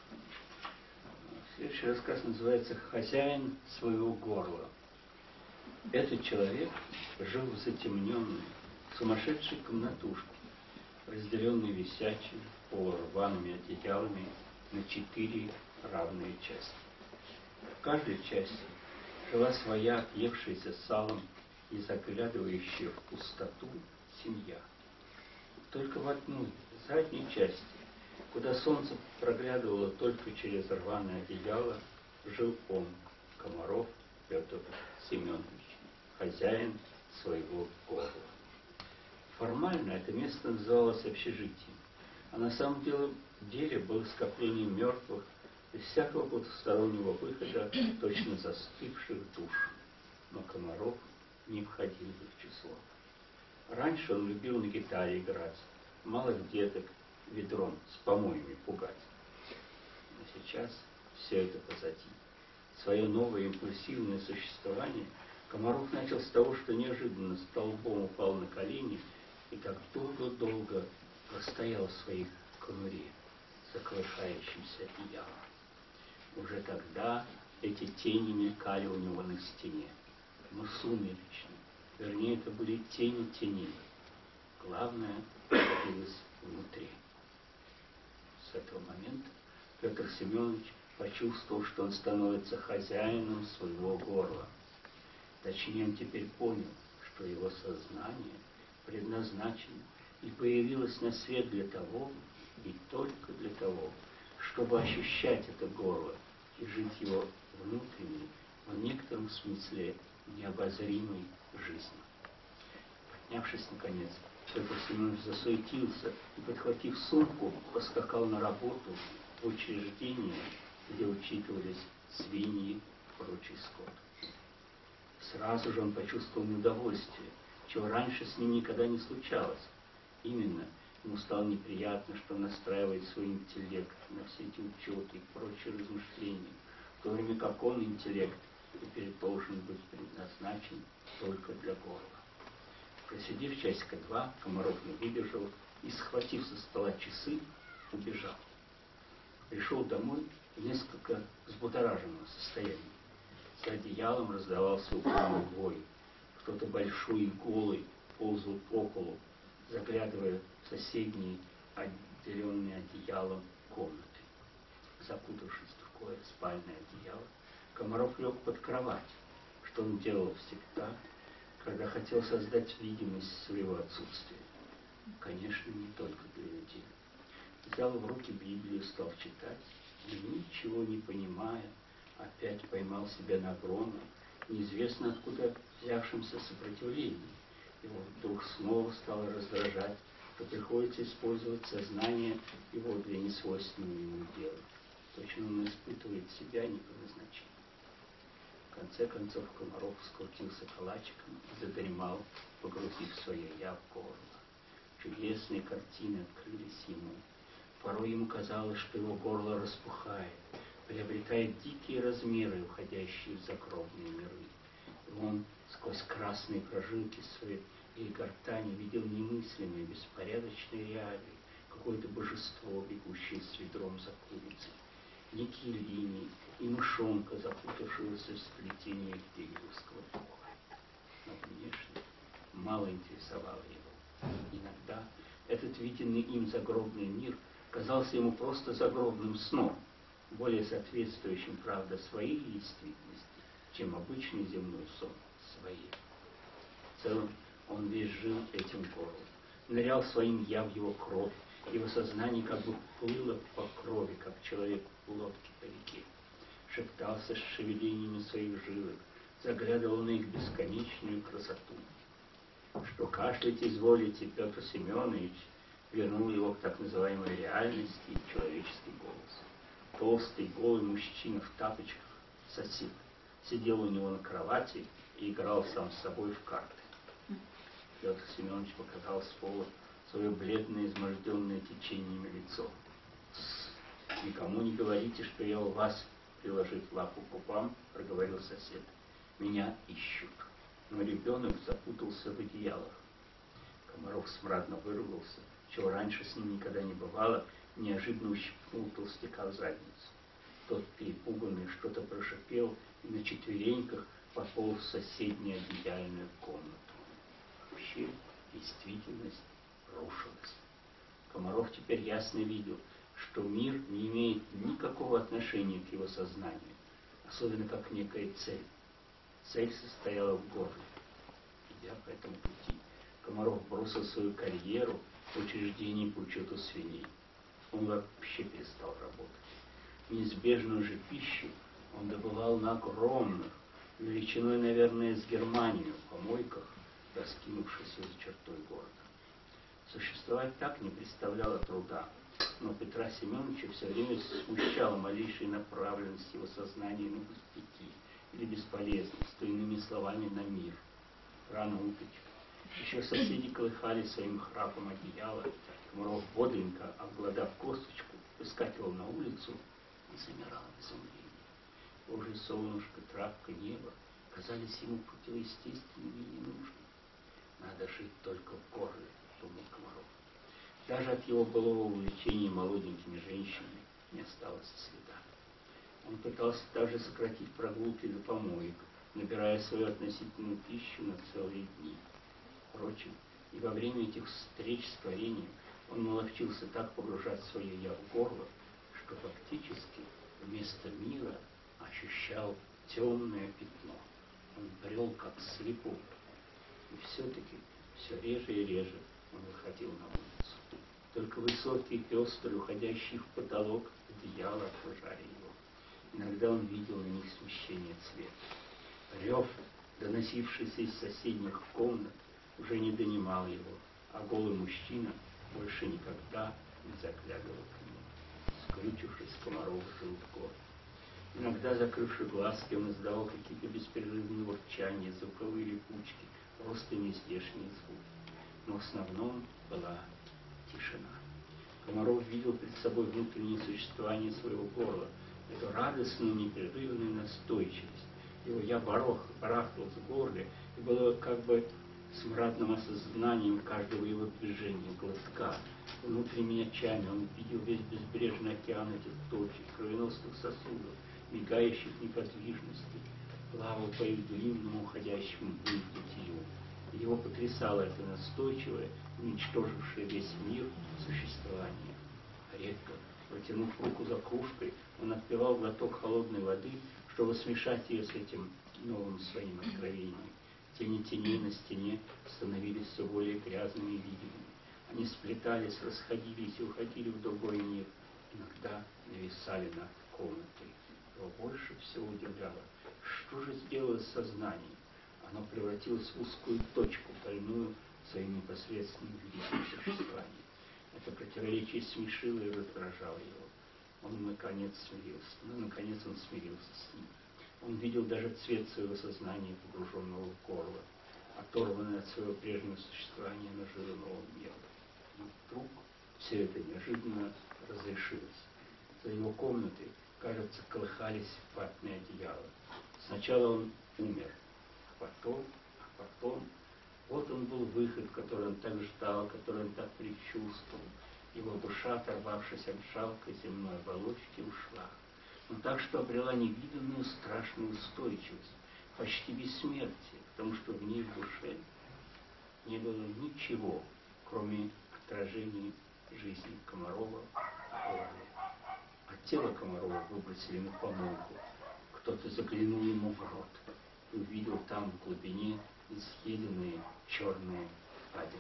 Следующий рассказ называется «Хозяин своего горла». Этот человек жил в затемненной, сумасшедшей комнатушке, разделенной висячими, полурваными одеялами на четыре равные части. В каждой части жила своя, отъевшаяся салом и заглядывающая в пустоту семья. Только в одной задней части, куда солнце проглядывало только через рваное одеяло, жил он, Комаров Петр Семенович, хозяин своего горла. Формально это место называлось общежитием, а на самом деле, деле было скоплением мертвых, без всякого потустороннего выхода, точно застывших душ. Но Комаров не входил в их число. Раньше он любил на гитаре играть, малых деток ведром с помоями пугать. Но сейчас все это позади. Свое новое импульсивное существование Комаров начал с того, что неожиданно столбом упал на колени и так долго-долго простоял в своей конуре, заколыхающимся одеялом. Уже тогда эти тени мелькали у него на стене, но сумеречно. Вернее, это были тени теней. Главное находилось внутри. С этого момента Петр Семенович почувствовал, что он становится хозяином своего горла. Точнее, он теперь понял, что его сознание предназначено и появилось на свет для того, и только для того, чтобы ощущать это горло и жить его внутренней, в некотором смысле необозримой жизнью. Поднявшись наконец, Петр Семенович засуетился и, подхватив сумку, поскакал на работу в учреждение, где учитывались свиньи и прочий скот. Сразу же он почувствовал неудовольствие, чего раньше с ним никогда не случалось. Именно ему стало неприятно, что он настраивает свой интеллект на все эти учеты и прочие размышления, в то время как он, интеллект, теперь должен быть предназначен только для горла. Просидев часика два, Комаров не выдержал и, схватив со стола часы, убежал. Пришел домой в несколько взбудораженном состоянии. За одеялом раздавался упорный вой. Кто-то большой и голый ползал по полу, заглядывая в соседние, отделенные одеялом комнаты. Закутавшись в такое спальное одеяло, Комаров лег под кровать, что он делал всегда, когда хотел создать видимость своего отсутствия. Конечно, не только для людей. Взял в руки Библию, стал читать, и, ничего не понимая, опять поймал себя на огромном, неизвестно откуда взявшемся сопротивлении. Его вдруг снова стало раздражать, что приходится использовать сознание его для несвойственного ему дела. Точно он испытывает себя не по назначению. В конце концов Комаров скрутился калачиком и задремал, погрузив свое «я» в горло. Чудесные картины открылись ему. Порой ему казалось, что его горло распухает, приобретает дикие размеры, уходящие в загробные миры. И он сквозь красные прожилки своей гортани видел немыслимые, беспорядочные реалии, какое-то божество, бегущее с ведром за курицей, некие линии и мышонка, запутавшегося в сплетении деревского духа. Но внешне мало интересовало его. Иногда этот виденный им загробный мир казался ему просто загробным сном, более соответствующим, правда, своей действительности, чем обычный земной сон своей. В целом он весь жил этим горлом, нырял своим «я» в его кровь, его сознание как бы плыло по крови, как человек в лодке по реке, шептался с шевелениями своих жилок, заглядывал на их бесконечную красоту. Что кашлять изволите, Петр Семенович вернул его к так называемой реальности и человеческий голос. Толстый, голый мужчина в тапочках, сосед, сидел у него на кровати и играл сам с собой в карты. Петр Семенович показал с пола свое бледное, изможденное течениями лицо. «Никому не говорите, что я у вас», — приложив лапу к губам, проговорил сосед. «Меня ищут». Но ребенок запутался в одеялах. Комаров смрадно выругался, чего раньше с ним никогда не бывало, неожиданно ущипнул толстяка в задницу. Тот, перепуганный, что-то прошипел и на четвереньках пополз в соседнюю одеяльную комнату. Вообще действительность рушилась. Комаров теперь ясно видел, что мир не имеет никакого отношения к его сознанию, особенно как некая цель. Цель состояла в горле. Идя по этому пути, Комаров бросил свою карьеру в учреждении по учету свиней. Он вообще перестал работать. Неизбежную же пищу он добывал на огромных, величиной, наверное, с Германию, помойках, раскинувшихся за чертой города. Существовать так не представляло труда, но Петра Семеновича все время смущала малейшая направленность его сознания на пустяки или бесполезность, то иными словами на мир. Рано утречка. Еще соседи колыхали своим храпом одеяло. Комаров бодренько, обглодав косточку, выскакивал на улицу и замирал в изумлении. Божье солнышко, травка, небо казались ему противоестественными и ненужными. Надо жить только в горле, думал Комаров. Даже от его былого увлечения молоденькими женщинами не осталось следа. Он пытался даже сократить прогулки до помоек, набирая свою относительную пищу на целые дни. Впрочем, и во время этих встреч с творением он наловчился так погружать свое «я» в горло, что фактически вместо мира ощущал темное пятно. Он брел как слепой. И все-таки все реже и реже он выходил на улицу. Только высокие, пестрые, уходящие в потолок одеяла окружали его. Иногда он видел на них смещение цвета. Рев, доносившийся из соседних комнат, уже не донимал его, а голый мужчина больше никогда не заглядывал к нему. Скрючившись, Комаров жил в городе. Иногда, закрывши глазки, он издавал какие-то беспрерывные ворчания, звуковые липучки, просто нездешний звук. Но в основном была тишина. Комаров видел перед собой внутреннее существование своего горла, эту радостную, непрерывную настойчивость. Его «я» барах, барахталось в горле, и было как бы смрадным осознанием каждого его движения, глотка. Внутренними очами он видел весь безбрежный океан этих точек, кровеносных сосудов, мигающих неподвижности, плавал по их длинному, уходящему ввысь бытию. Его потрясало это настойчивое, уничтожившее весь мир существование. Редко, протянув руку за кружкой, он отпивал глоток холодной воды, чтобы смешать ее с этим новым своим откровением. Тени теней на стене становились все более грязными и видимыми. Они сплетались, расходились и уходили в другой мир. Иногда нависали над комнатой. Его больше всего удивляло, что же сделалось сознание. Оно превратилось в узкую точку, больную своим непосредственным великим существованием. Это противоречие смешило и раздражало его. Он наконец смирился. Ну, наконец он смирился с ним. Он видел даже цвет своего сознания, погруженного в горло, оторванное от своего прежнего существования, оно жило новым миром. И вдруг все это неожиданно разрешилось. За его комнатой, кажется, колыхались ватные одеяла. Сначала он умер, а потом, а потом, вот он был выход, который он так ждал, который он так предчувствовал. Его душа, оторвавшись от жалкой земной оболочки, ушла. Но так, что обрела невиданную страшную устойчивость, почти бессмертие, потому что в ней, в душе, не было ничего, кроме отражений жизни Комарова в голове. А тело Комарова выбросили на помойку. Кто-то заглянул ему в рот и увидел там в глубине изъеденные черные впадины.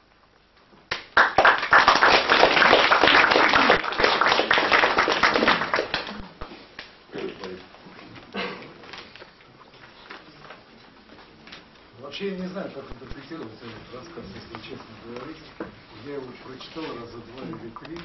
Вообще я не знаю, как интерпретировать этот рассказ, если честно говорить. Я его прочитал раза два или три.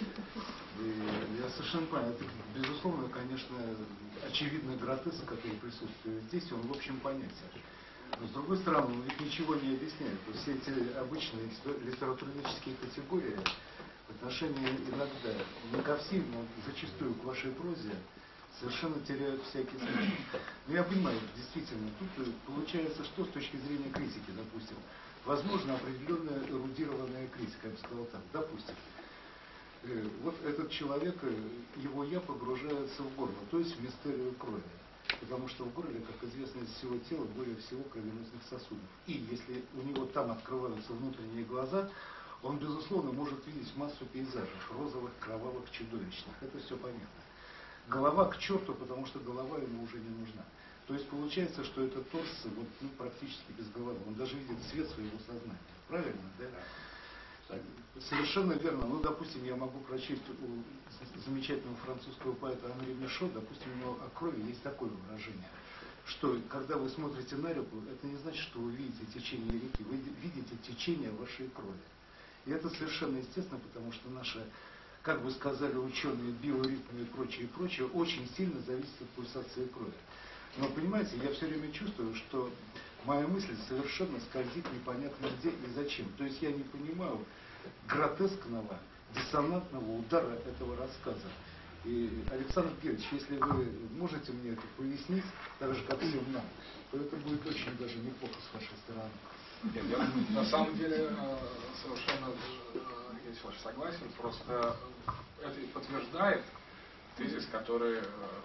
И я совершенно понял. Это, безусловно, конечно, очевидный гротеск, который присутствует здесь, он в общем понятен. Но с другой стороны, он ведь ничего не объясняет. То есть все эти обычные литературоведческие категории в отношении иногда, не ко всем, но зачастую к вашей прозе, совершенно теряют всякий смысл. Но я понимаю, действительно, тут получается, что с точки зрения критики, допустим, возможно, определенная эрудированная критика, я бы сказал так, допустим, э, вот этот человек, его «я» погружается в горло, то есть в мистерию крови. Потому что в горле, как известно, из всего тела более всего кровеносных сосудов. И если у него там открываются внутренние глаза, он, безусловно, может видеть массу пейзажей, розовых, кровавых, чудовищных. Это все понятно. Голова к черту, потому что голова ему уже не нужна. То есть получается, что этот торс вот, ну, практически без головы. Он даже видит цвет своего сознания. Правильно, да? Так, совершенно верно. Ну, допустим, я могу прочесть у замечательного французского поэта Анри Мишо, допустим, у него о крови есть такое выражение, что когда вы смотрите на реку, это не значит, что вы видите течение реки, вы видите течение вашей крови. И это совершенно естественно, потому что наша, как бы сказали ученые, биоритмы и прочее, и прочее, очень сильно зависит от пульсации крови. Но, понимаете, я все время чувствую, что моя мысль совершенно скользит непонятно где и зачем. То есть я не понимаю гротескного, диссонантного удара этого рассказа. И, Александр Георгиевич, если вы можете мне это пояснить, так же, как всем нам, то это будет очень даже неплохо с вашей стороны. Нет, я на самом деле совершенно согласен, просто это подтверждает тезис, который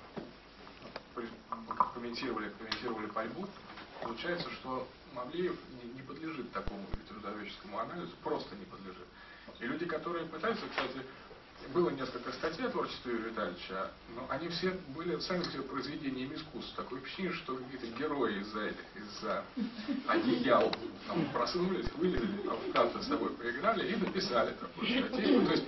комментировали, комментировали Пальбу. Получается, что Мавлиев не, не подлежит такому литературоведческому анализу, просто не подлежит. И люди, которые пытаются, кстати, было несколько статей о творчестве Юрия Витальевича, но они все были сами все произведениями искусства. Такое впечатление, что какие-то герои из-за этих, из-за одеял там, проснулись, вылезли, там, в карты с собой поиграли и написали такую статью. То есть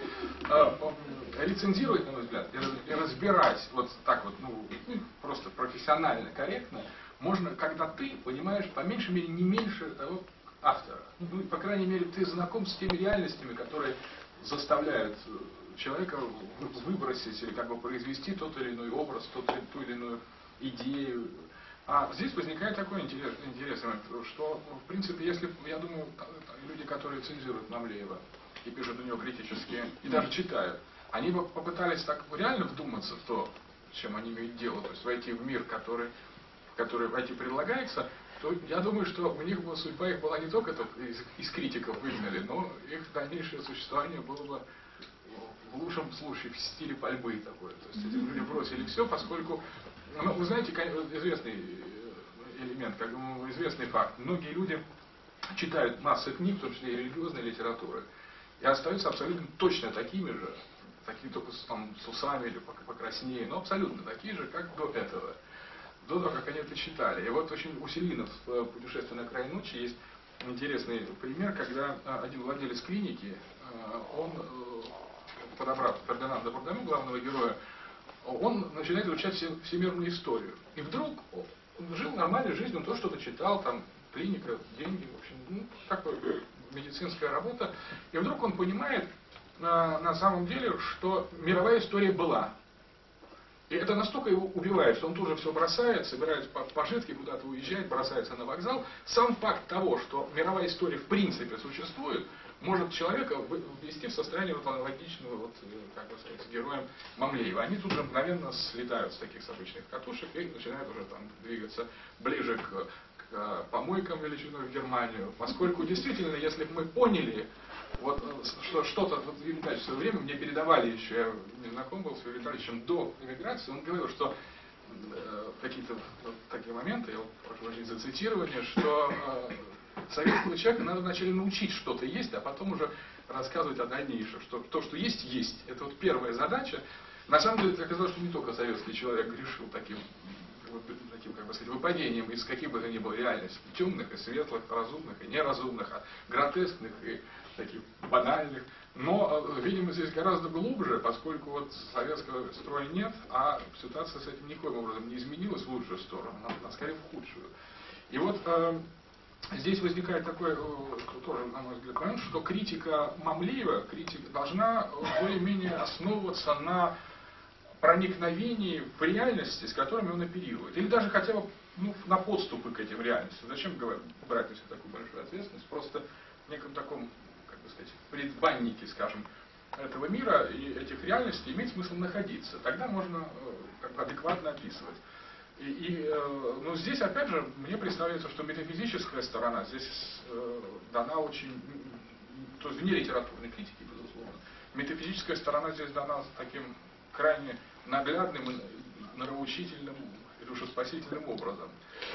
э, рецензировать, на мой взгляд, и разбирать вот так вот, ну, просто профессионально, корректно, можно, когда ты понимаешь, по меньшей мере, не меньше того, автора. Ну, по крайней мере, ты знаком с теми реальностями, которые заставляют человека выбросить или как бы произвести тот или иной образ, тот, ту или иную идею. А здесь возникает такой интерес, интересный момент, что, в принципе, если, я думаю, люди, которые цензируют Мамлеева и пишут на него критически, и даже читают, они бы попытались так реально вдуматься в то, с чем они имеют дело, то есть войти в мир, который, в который войти предлагается, то я думаю, что у них была судьба, их была не только из, из критиков выгнали, но их дальнейшее существование было бы в лучшем случае в стиле пальбы такой. То есть эти люди бросили все, поскольку, ну, вы знаете, известный элемент, как бы известный факт, многие люди читают массы книг, в том числе и религиозной литературы, и остаются абсолютно точно такими же, такие только там, с усами или покраснее, но абсолютно такие же, как до этого, до того, как они это читали. И вот очень у Селинов в «Путешествии на край ночи» есть интересный пример, когда один владелец клиники, он, подобрав Фердинанда Бурдаме, главного героя, он начинает изучать всемирную историю. И вдруг он жил нормальной жизнью, он то что-то читал, там, клиника, деньги, в общем, ну, такое, медицинская работа. И вдруг он понимает, на, на самом деле, что мировая история была. И это настолько его убивает, что он тут же все бросает, собирает пожитки, куда-то уезжает, бросается на вокзал. Сам факт того, что мировая история в принципе существует, может человека ввести в состояние вот аналогичного, вот, как бы сказать, героям Мамлеева. Они тут же мгновенно слетают с таких с обычных катушек и начинают уже там двигаться ближе к, к помойкам величиной в Германию. Поскольку действительно, если бы мы поняли, вот что, что-то, вот Юрий Витальевич в свое время мне передавали еще, я не знаком был с Юрием Витальевичем до эмиграции, он говорил, что э, какие-то вот такие моменты, я вот прошу прощения за цитирование, что э, советского человека надо вначале научить что-то есть, а потом уже рассказывать о дальнейшем, что то, что есть, есть. Это вот первая задача. На самом деле, оказалось, что не только советский человек грешил таким, вот, таким как бы сказать, выпадением из каких бы то ни было реальностей, темных и светлых, разумных и неразумных, а гротескных и таких банальных. Но, видимо, здесь гораздо глубже, поскольку вот советского строя нет, а ситуация с этим никоим образом не изменилась в лучшую сторону, а скорее в худшую. И вот э, здесь возникает такой, э, тоже, на мой взгляд, момент, что критика Мамлеева, критика должна более-менее основываться на проникновении в реальности, с которыми он оперирует. Или даже хотя бы ну, на подступы к этим реальностям. Зачем брать на себя такую большую ответственность? Просто в неком таком, как бы сказать, предбаннике, скажем, этого мира и этих реальностей имеет смысл находиться. Тогда можно как бы адекватно описывать. И, и ну, здесь, опять же, мне представляется, что метафизическая сторона здесь э, дана очень, то есть вне литературной критики, безусловно. Метафизическая сторона здесь дана таким крайне наглядным, нравоучительным и душеспасительным образом.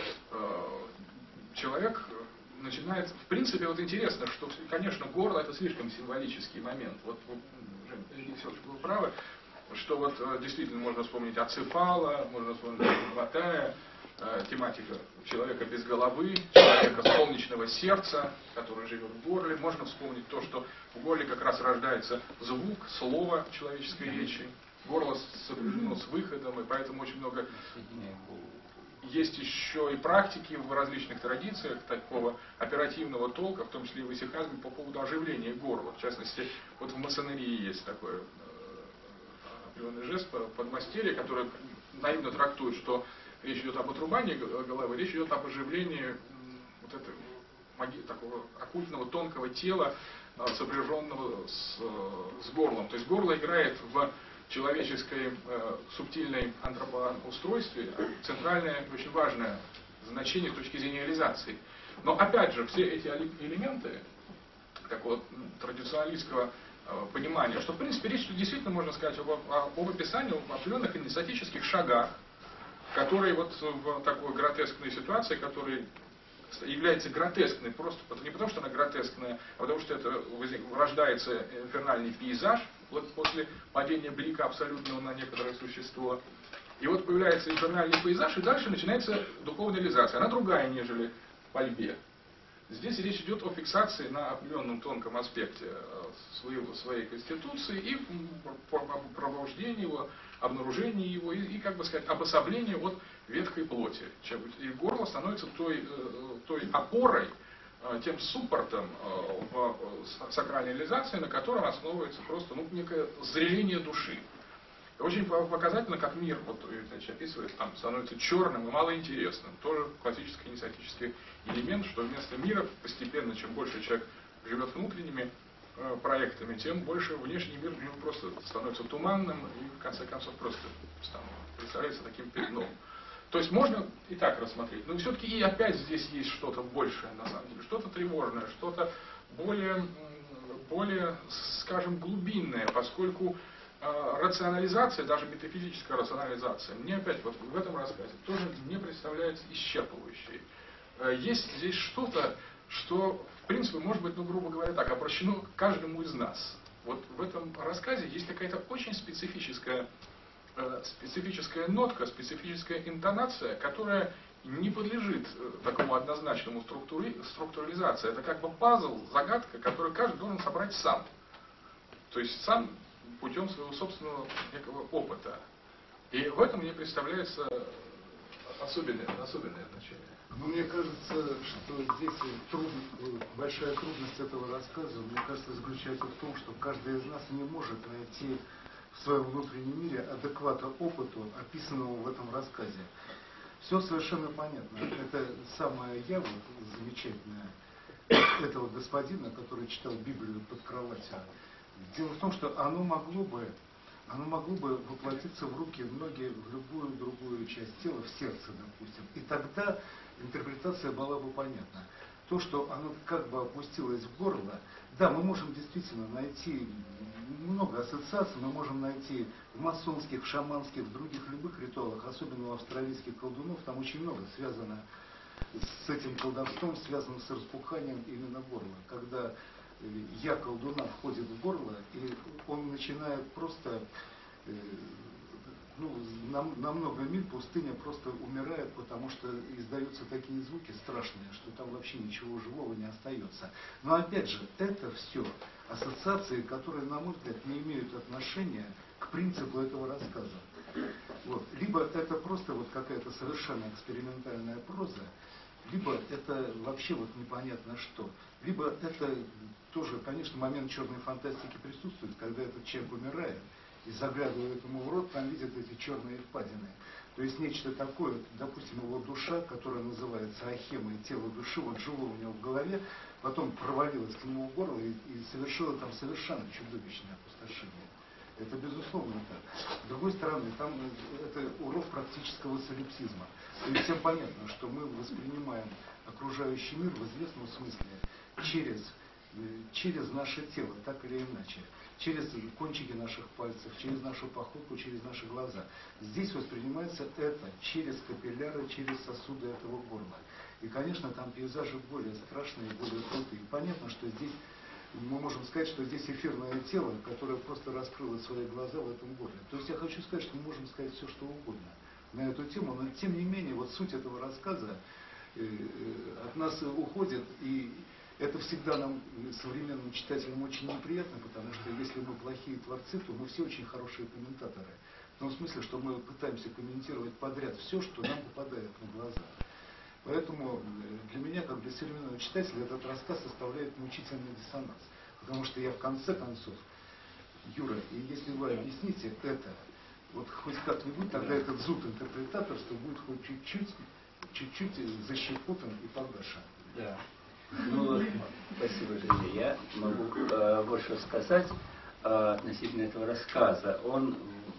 Человек начинает, в принципе, вот интересно, что, конечно, горло это слишком символический момент. Вот Евгений Алексеевич был правы, что вот действительно можно вспомнить Ацефала, можно вспомнить Батая, тематика человека без головы, человека солнечного сердца, который живет в горле. Можно вспомнить то, что в горле как раз рождается звук, слово человеческой речи. Горло сопряжено с выходом, и поэтому очень много есть еще и практики в различных традициях такого оперативного толка, в том числе и в исихазме, по поводу оживления горла. В частности, вот в масонерии есть такой э, определенный жест подмастерья, который наивно трактует, что речь идет об отрубании головы, речь идет об оживлении вот этого маги, такого оккультного тонкого тела, сопряженного с, с горлом. То есть горло играет в человеческой э, субтильной антропоустройстве центральное и очень важное значение с точки зрения реализации. Но опять же, все эти элементы такого традиционалистского э, понимания, что в принципе речь действительно можно сказать об, об описании об определенных инициатических шагах, которые вот в такой гротескной ситуации, которые является гротескной просто не потому, что она гротескная, а потому что это рождается инфернальный пейзаж вот после падения блика абсолютного на некоторое существо. И вот появляется инфернальный пейзаж, и дальше начинается духовная реализация. Она другая, нежели в пальбе. Здесь речь идет о фиксации на определенном тонком аспекте своего, своей конституции и пробуждении его, обнаружении его и, и, как бы сказать, обособлении от ветхой плоти. И горло становится той, той опорой, тем суппортом в сакральной реализации, на котором основывается просто ну, некое зреление души. Очень показательно, как мир, вот значит, описывается, там, становится черным и малоинтересным. Тоже классический инициатический элемент, что вместо мира постепенно, чем больше человек живет внутренними э, проектами, тем больше внешний мир для него просто становится туманным и в конце концов просто там, представляется таким пятном. То есть можно и так рассмотреть, но все-таки и опять здесь есть что-то большее, на самом деле, что-то тревожное, что-то более, более, скажем, глубинное, поскольку э, рационализация, даже метафизическая рационализация, мне опять вот в этом рассказе тоже не представляется исчерпывающей. Э, есть здесь что-то, что, в принципе, может быть, ну, грубо говоря, так, обращено к каждому из нас. Вот в этом рассказе есть какая-то очень специфическая специфическая нотка, специфическая интонация, которая не подлежит такому однозначному структури, структурализации. Это как бы пазл, загадка, которую каждый должен собрать сам. То есть сам путем своего собственного некого опыта. И в этом мне представляется особенное, особенное значение. Но мне кажется, что здесь труд, большая трудность этого рассказа, мне кажется, заключается в том, что каждый из нас не может найти в своем внутреннем мире адеквата опыту, описанному в этом рассказе. Все совершенно понятно. Это самое я, вот, замечательное, этого господина, который читал Библию под кроватью. Дело в том, что оно могло бы, оно могло бы воплотиться в руки многие, в любую другую часть тела, в сердце, допустим. И тогда интерпретация была бы понятна. То, что оно как бы опустилось в горло, да, мы можем действительно найти много ассоциаций, мы можем найти в масонских, в шаманских, в других любых ритуалах, особенно у австралийских колдунов, там очень много связано с этим колдовством, связано с распуханием именно горла. Когда я колдуна входит в горло, и он начинает просто, ну, на, на много миль пустыня просто умирает, потому что издаются такие звуки страшные, что там вообще ничего живого не остается. Но опять же, это все ассоциации, которые, на мой взгляд, не имеют отношения к принципу этого рассказа. Вот. Либо это просто вот какая-то совершенно экспериментальная проза, либо это вообще вот непонятно что. Либо это тоже, конечно, момент черной фантастики присутствует, когда этот человек умирает, и заглядывает ему в рот, там видят эти черные впадины. То есть нечто такое, допустим, его душа, которая называется ахемой, тело души, вот жило у него в голове, потом провалилось к нему в горло и, и совершило там совершенно чудовищное опустошение. Это безусловно так. С другой стороны, там это урок практического солипсизма. И всем понятно, что мы воспринимаем окружающий мир в известном смысле через, через наше тело, так или иначе. Через кончики наших пальцев, через нашу походку, через наши глаза. Здесь воспринимается это через капилляры, через сосуды этого горла. И, конечно, там пейзажи более страшные, более крутые. И понятно, что здесь, мы можем сказать, что здесь эфирное тело, которое просто раскрыло свои глаза в этом горле. То есть я хочу сказать, что мы можем сказать все, что угодно на эту тему, но тем не менее, вот суть этого рассказа э, э, от нас уходит, и это всегда нам, современным читателям, очень неприятно, потому что если мы плохие творцы, то мы все очень хорошие комментаторы. В том смысле, что мы пытаемся комментировать подряд все, что нам попадает на глаза. Поэтому для меня, как для современного читателя, этот рассказ составляет мучительный диссонанс. Потому что я в конце концов, Юра, и если вы объясните это, вот хоть как-нибудь, тогда этот зуд интерпретаторства будет хоть чуть-чуть, чуть-чуть защекотан и погашен. Да. Ну, спасибо, Женя. Я могу э, вот что сказать э, относительно этого рассказа. Он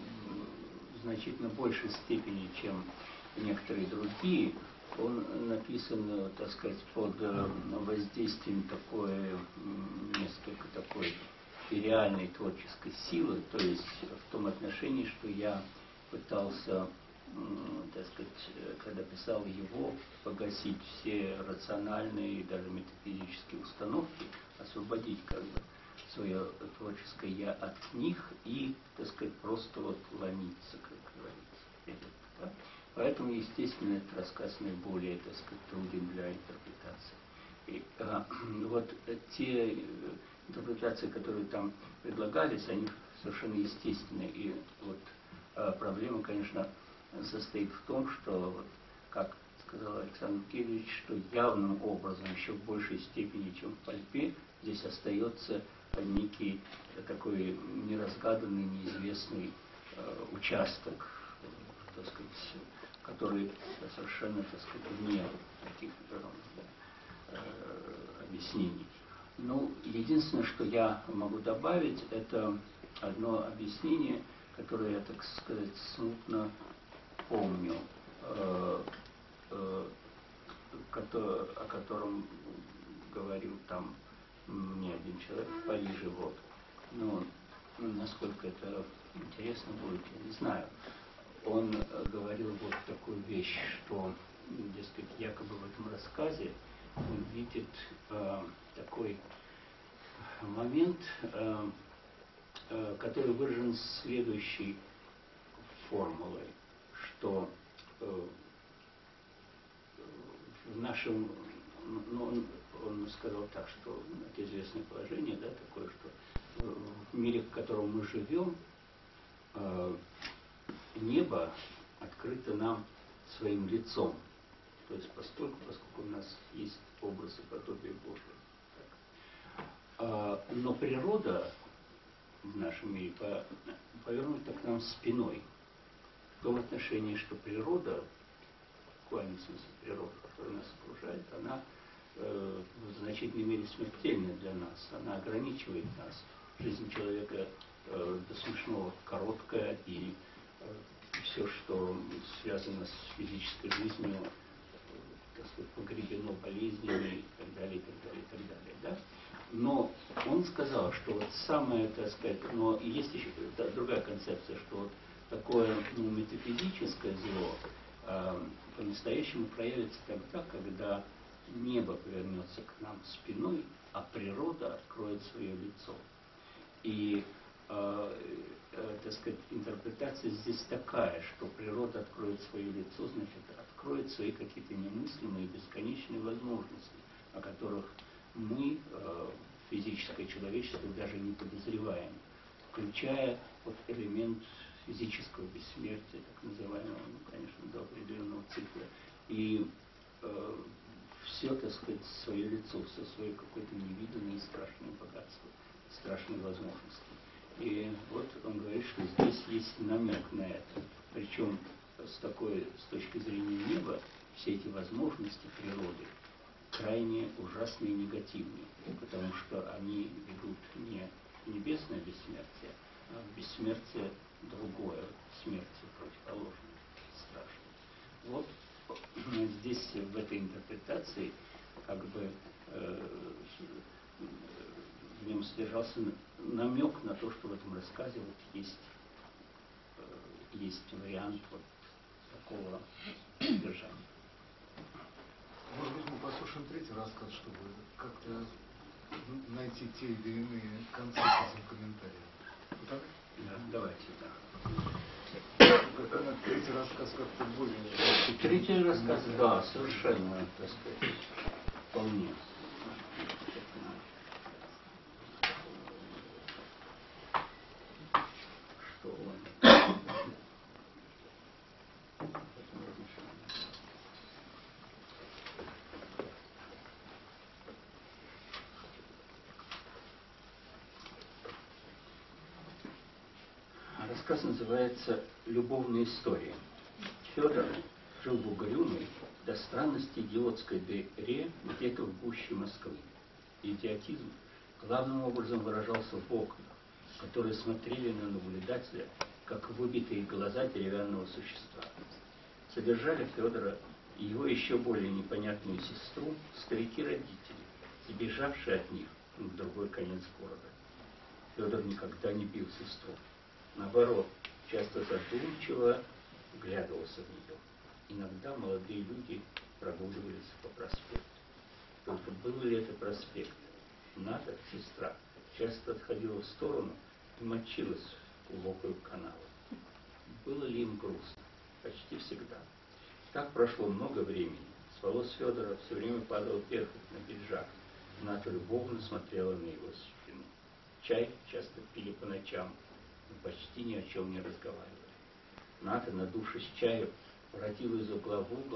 в значительно большей степени, чем некоторые другие, он написан, так сказать, под э, воздействием такой, несколько такой реальной творческой силы, то есть в том отношении, что я пытался, так сказать, когда писал его, погасить все рациональные и даже метафизические установки, освободить как бы свое творческое я от них и, так сказать, просто вот ломиться, как говорится. Да? Поэтому, естественно, этот рассказ наиболее, так сказать, труден для интерпретации. И, а, вот те интерпретации, которые там предлагались, они совершенно естественны. И вот а, проблема, конечно, состоит в том, что, вот, как сказал Александр Кириллович, что явным образом, еще в большей степени, чем в пальпе, здесь остается некий такой неразгаданный, неизвестный э, участок, так сказать, который совершенно, так сказать, вне таких э, объяснений. Ну, единственное, что я могу добавить, это одно объяснение, которое я, так сказать, смутно помню, э, э, о котором говорил там не один человек в Париже, вот. Но ну, насколько это интересно будет, я не знаю. Он говорил вот такую вещь, что, дескать, якобы в этом рассказе он видит э, такой момент, э, э, который выражен следующей формулой, что э, в нашем, ну, он, он сказал так, что это известное положение, да, такое, что в мире, в котором мы живем, э, небо открыто нам своим лицом, то есть постольку, поскольку у нас есть образ и подобие Божие. А, но природа в нашем мире повернута к нам спиной, в том отношении, что природа, в буквальном смысле природа, которая нас окружает, она э, в значительной мере смертельна для нас, она ограничивает нас. Жизнь человека э, до смешного короткая, и э, все, что связано с физической жизнью, э, так сказать, погребено болезнями и так далее, и так далее, и так далее. Да? Но он сказал, что вот самое, так сказать, но есть еще да, другая концепция, что вот такое ну, метафизическое зло э, по-настоящему проявится тогда, когда небо повернется к нам спиной, а природа откроет свое лицо. И, э, э, так сказать, интерпретация здесь такая, что природа откроет свое лицо, значит, откроет свои какие-то немыслимые бесконечные возможности, о которых мы, э, физическое человечество, даже не подозреваем, включая вот элемент физического бессмертия, так называемого, ну, конечно, до определенного цикла. И э, все, так сказать, свое лицо, все свое какое-то невиданное и страшное богатство, страшные возможности. И вот он говорит, что здесь есть намек на это. Причем с такой, с точки зрения неба, все эти возможности природы крайне ужасные и негативные, потому что они ведут не в небесное бессмертие, а в бессмертие другое, смерти противоположное, страшное. Вот здесь в этой интерпретации как бы э, в нем содержался намек на то, что в этом рассказе вот есть, э, есть вариант вот такого содержания. Может быть, мы послушаем третий рассказ, чтобы как-то найти те или иные концы к этим комментариям. Да, давайте, да. Третий рассказ как-то более... Третий рассказ, да, совершенно, так сказать, вполне. Что он... Рассказ называется «Любовная история». Федор жил в угрюмой, до странности идиотской дыре где-то в гуще Москвы. Идиотизм главным образом выражался в окнах, которые смотрели на наблюдателя, как выбитые глаза деревянного существа. Содержали Федора и его еще более непонятную сестру старики-родители, сбежавшие от них в другой конец города. Федор никогда не бил сестру. Наоборот, часто задумчиво вглядывался в нее. Иногда молодые люди прогуливались по проспекту. Только был ли это проспект? Ната, сестра, часто отходила в сторону и мочилась в глубокую канаву. Было ли им грустно? Почти всегда. Так прошло много времени. С волос Федора все время падал перхоть на пиджак. Ната любовно смотрела на его спину. Чай часто пили по ночам, но почти ни о чем не разговаривали. Ната, надувшись чаю, бродила из угла в угол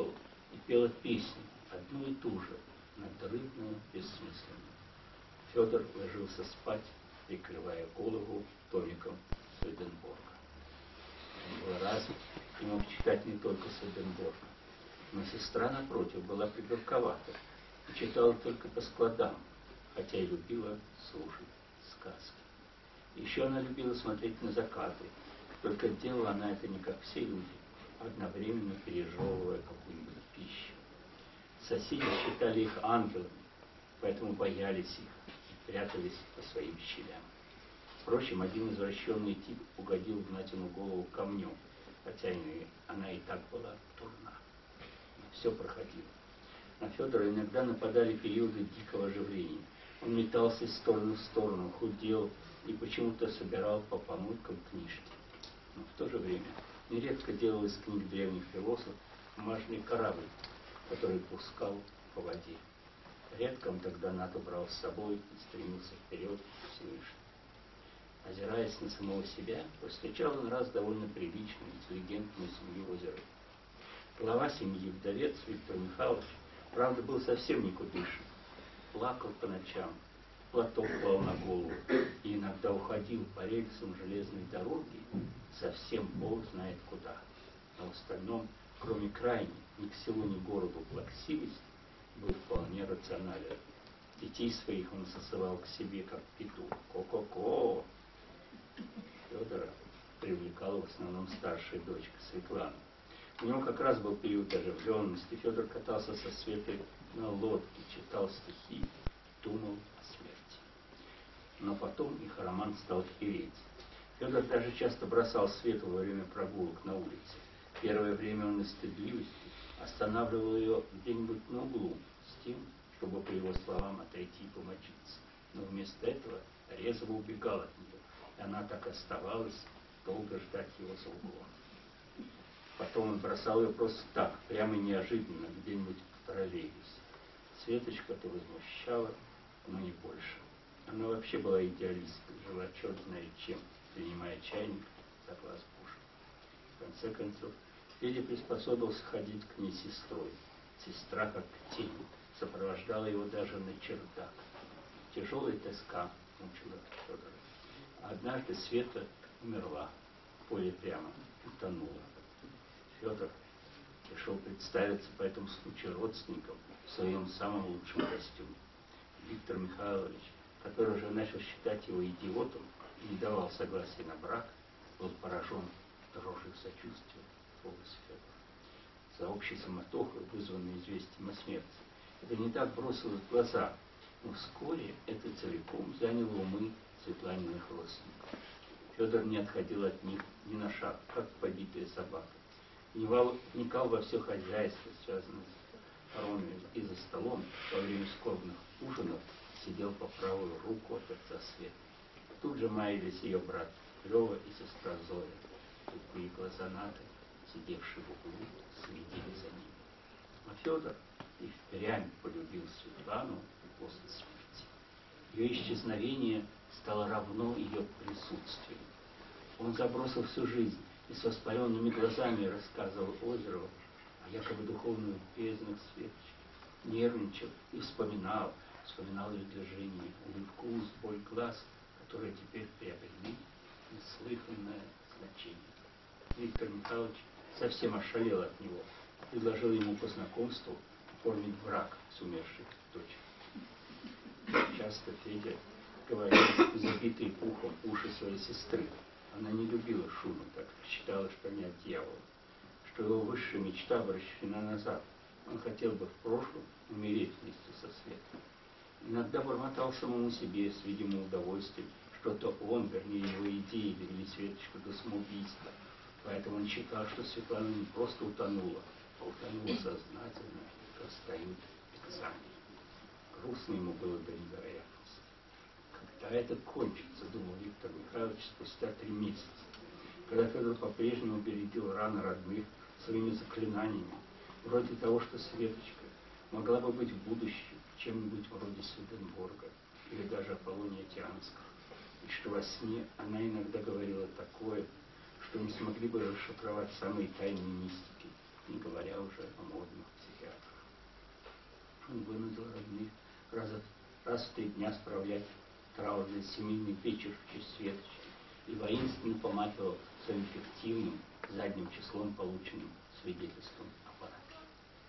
и пела песню, одну и ту же, надрывную, бессмысленную. Федор ложился спать, прикрывая голову томиком Сведенборга. Он был развит и мог читать не только Сведенборга, но сестра, напротив, была придурковата и читала только по складам, хотя и любила слушать сказки. Еще она любила смотреть на закаты, только делала она это не как все люди, а одновременно пережевывая какую-нибудь пищу. Соседи считали их ангелами, поэтому боялись их и прятались по своим щелям. Впрочем, один извращенный тип угодил в Натину голову камнем, хотя и она и так была дурна. Но все проходило. На Федора иногда нападали периоды дикого оживления. Он метался из стороны в сторону, худел и почему-то собирал по помойкам книжки. Но в то же время нередко делал из книг древних философов бумажный корабль, который пускал по воде. Редко он тогда НАТО брал с собой и стремился вперед к Всевышнему. Озираясь на самого себя, повстречал он раз довольно приличную, интеллигентную семью Озеровых. Глава семьи, вдовец Виктор Михайлович, правда, был совсем никудышный. Плакал по ночам, платок клал на голову и иногда уходил по рельсам железной дороги, совсем Бог знает куда. А в остальном, кроме крайней, ни к селу, ни к городу плаксивости, был вполне рационален. Детей своих он сосывал к себе, как петух. Ко-ко-ко! Федора привлекала в основном старшая дочка Светлана. У него как раз был период оживленности. Федор катался со Светой на лодке, читал стихи, думал о смерти. Но потом их роман стал хереть. Федор даже часто бросал Свету во время прогулок на улице. Первое время он из стыдливости останавливал ее где-нибудь на углу с тем, чтобы, по его словам, отойти и помочиться. Но вместо этого резво убегал от нее, и она так оставалась долго ждать его за углом. Потом он бросал ее просто так, прямо неожиданно, где-нибудь в троллейбусе. Светочка-то возмущала, но не больше. Она вообще была идеалисткой, жила черт знает чем, принимая чайник за глаз пушек. В конце концов, Федя приспособился ходить к ней сестрой. Сестра, как тень, сопровождала его даже на чердак. Тяжелая тоска мучила Федора. Однажды Света умерла, поле прямо, утонула. Федор решил представиться по этому случаю родственникам в своем самом лучшем костюме. Виктор Михайлович, который уже начал считать его идиотом и не давал согласия на брак, был поражен дрожью сочувствия в голосе Федора. За общей суматохой, вызванной известием о смерти, это не так бросилось в глаза, но вскоре это целиком заняло умы Светланиных родственников. Федор не отходил от них ни на шаг, как побитая собака. Вникал во все хозяйство, связанное с хоромами, и за столом во время скорбных ужинов сидел по правую руку от отца Света. Тут же маялись ее брат Лева и сестра Зоя. Тупые глаза Наты, сидевшие в углу, следили за ними. А Федор и впрямь полюбил Светлану после смерти. Ее исчезновение стало равно ее присутствию. Он забросил всю жизнь и с воспаленными глазами рассказывал Озерову о якобы духовных безднах Светочки. Нервничал и вспоминал, вспоминал ее движение, улыбку уст, боль глаз, которые теперь приобрели неслыханное значение. Виктор Михайлович совсем ошалел от него, предложил ему по знакомству оформить брак с умершей дочерью. Часто Федя говорил забитые пухом уши своей сестры. Она не любила шума, так как считала, что они от дьявола, что его высшая мечта обращена назад. Он хотел бы в прошлом умереть вместе со Светой. Иногда бормотал самому себе с видимым удовольствием, что-то он, вернее его идеи, довели Светочку до самоубийства. Поэтому он считал, что Светлана не просто утонула, а утонула сознательно, расстают экзамен. Грустно ему было до невероятности. Когда это кончится, думал Виктор Михайлович спустя три месяца, когда Федор по-прежнему бередил раны родных своими заклинаниями, вроде того, что Светочка могла бы быть в будущем чем-нибудь вроде Сведенборга или даже Аполлония Тианского, и что во сне она иногда говорила такое, что не смогли бы расшифровать самые тайные мистики, не говоря уже о модных психиатрах. Он вынудил родных раз, раз в три дня справлять траурный семейный вечер в честь Светочки и воинственно помахивал своим фиктивным задним числом, полученным свидетельством о браке.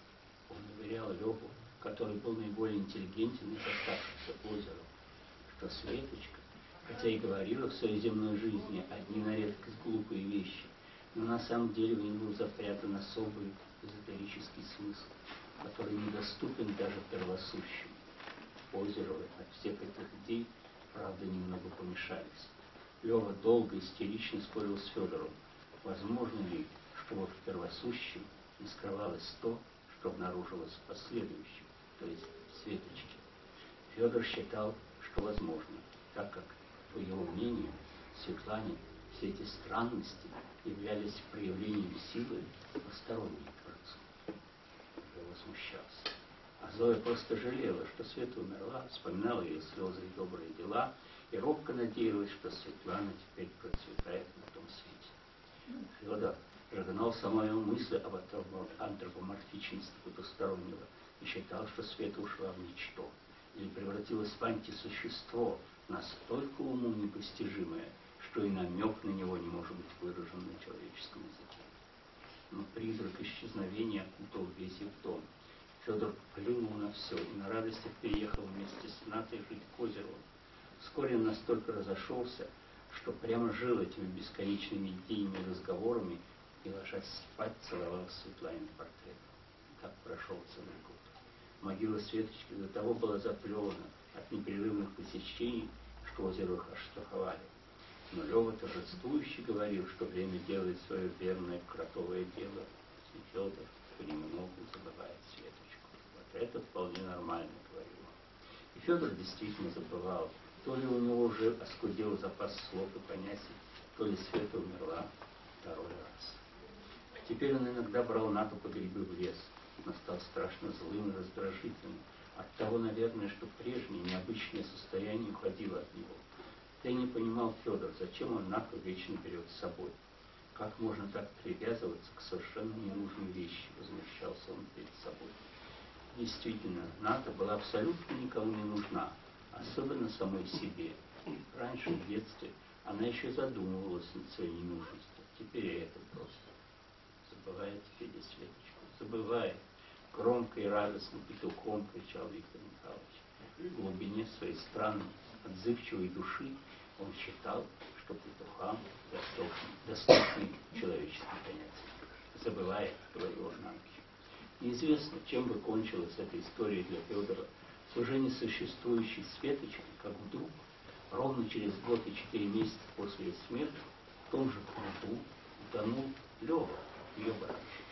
Он уверял Леху, который был наиболее интеллигентен из оставшихся Озеров, что Светочка, хотя и говорила в своей земной жизни одни на редкость глупые вещи, но на самом деле в ней был запрятан особый эзотерический смысл, который недоступен даже первосущим. Озеровы от всех этих идей, правда, немного помешались. Лева долго истерично спорил с Федором, возможно ли, что вот в первосущем не скрывалось то, что обнаружилось в последующем, то есть в Светочке. Федор считал, что возможно, так как, по его мнению, в Светлане все эти странности являлись проявлением силы посторонней Творцу. Лева смущался. А Зоя просто жалела, что Света умерла, вспоминала ее слезы и добрые дела, и робко надеялась, что Светлана теперь процветает на том свете. Федор прогнал самую мысль об антропоморфичности потустороннего и считал, что Света ушла в ничто или превратилась в антисущество, настолько уму непостижимое, что и намек на него не может быть выражен на человеческом языке. Но призрак исчезновения окутал весь их дом. Федор плюнул на все и на радостях переехал вместе с Натой жить к озеру. Вскоре он настолько разошелся, что прямо жил этими бесконечными идеями и разговорами и, ложась спать, целовал Светланин портрет. Так прошел целый год. Могила Светочки до того была заплевана от непрерывных посещений, что озеро их оштрафовали. Но Лева торжествующе говорил, что время делает свое верное кротовое дело, и Федор понемногу забывает Светочку. Вот это вполне нормально, говорил он. И Федор действительно забывал. То ли у него уже оскудел запас слов и понятий, то ли Света умерла второй раз. Теперь он иногда брал Нату по грибы в лес, но стал страшно злым и раздражительным. Оттого, наверное, что прежнее необычное состояние уходило от него. Я не понимал Федор, зачем он Нату вечно берет с собой. Как можно так привязываться к совершенно ненужной вещи, возмущался он перед собой. Действительно, Ната была абсолютно никому не нужна, особенно самой себе. Раньше, в детстве, она еще задумывалась над своей ненужностью. Теперь и это просто. Забывает Федя Светочку, забывает. Громко и радостно петухом кричал Виктор Михайлович. В глубине своей странной, отзывчивой души он считал, что петухам доступны, доступны человеческие понятия. Забывает, говорил он на ночь. Неизвестно, чем бы кончилась эта история для Федора с уже несуществующей Светочкой, как вдруг, ровно через год и четыре месяца после ее смерти, в том же пруду утонул Лева, ее брат.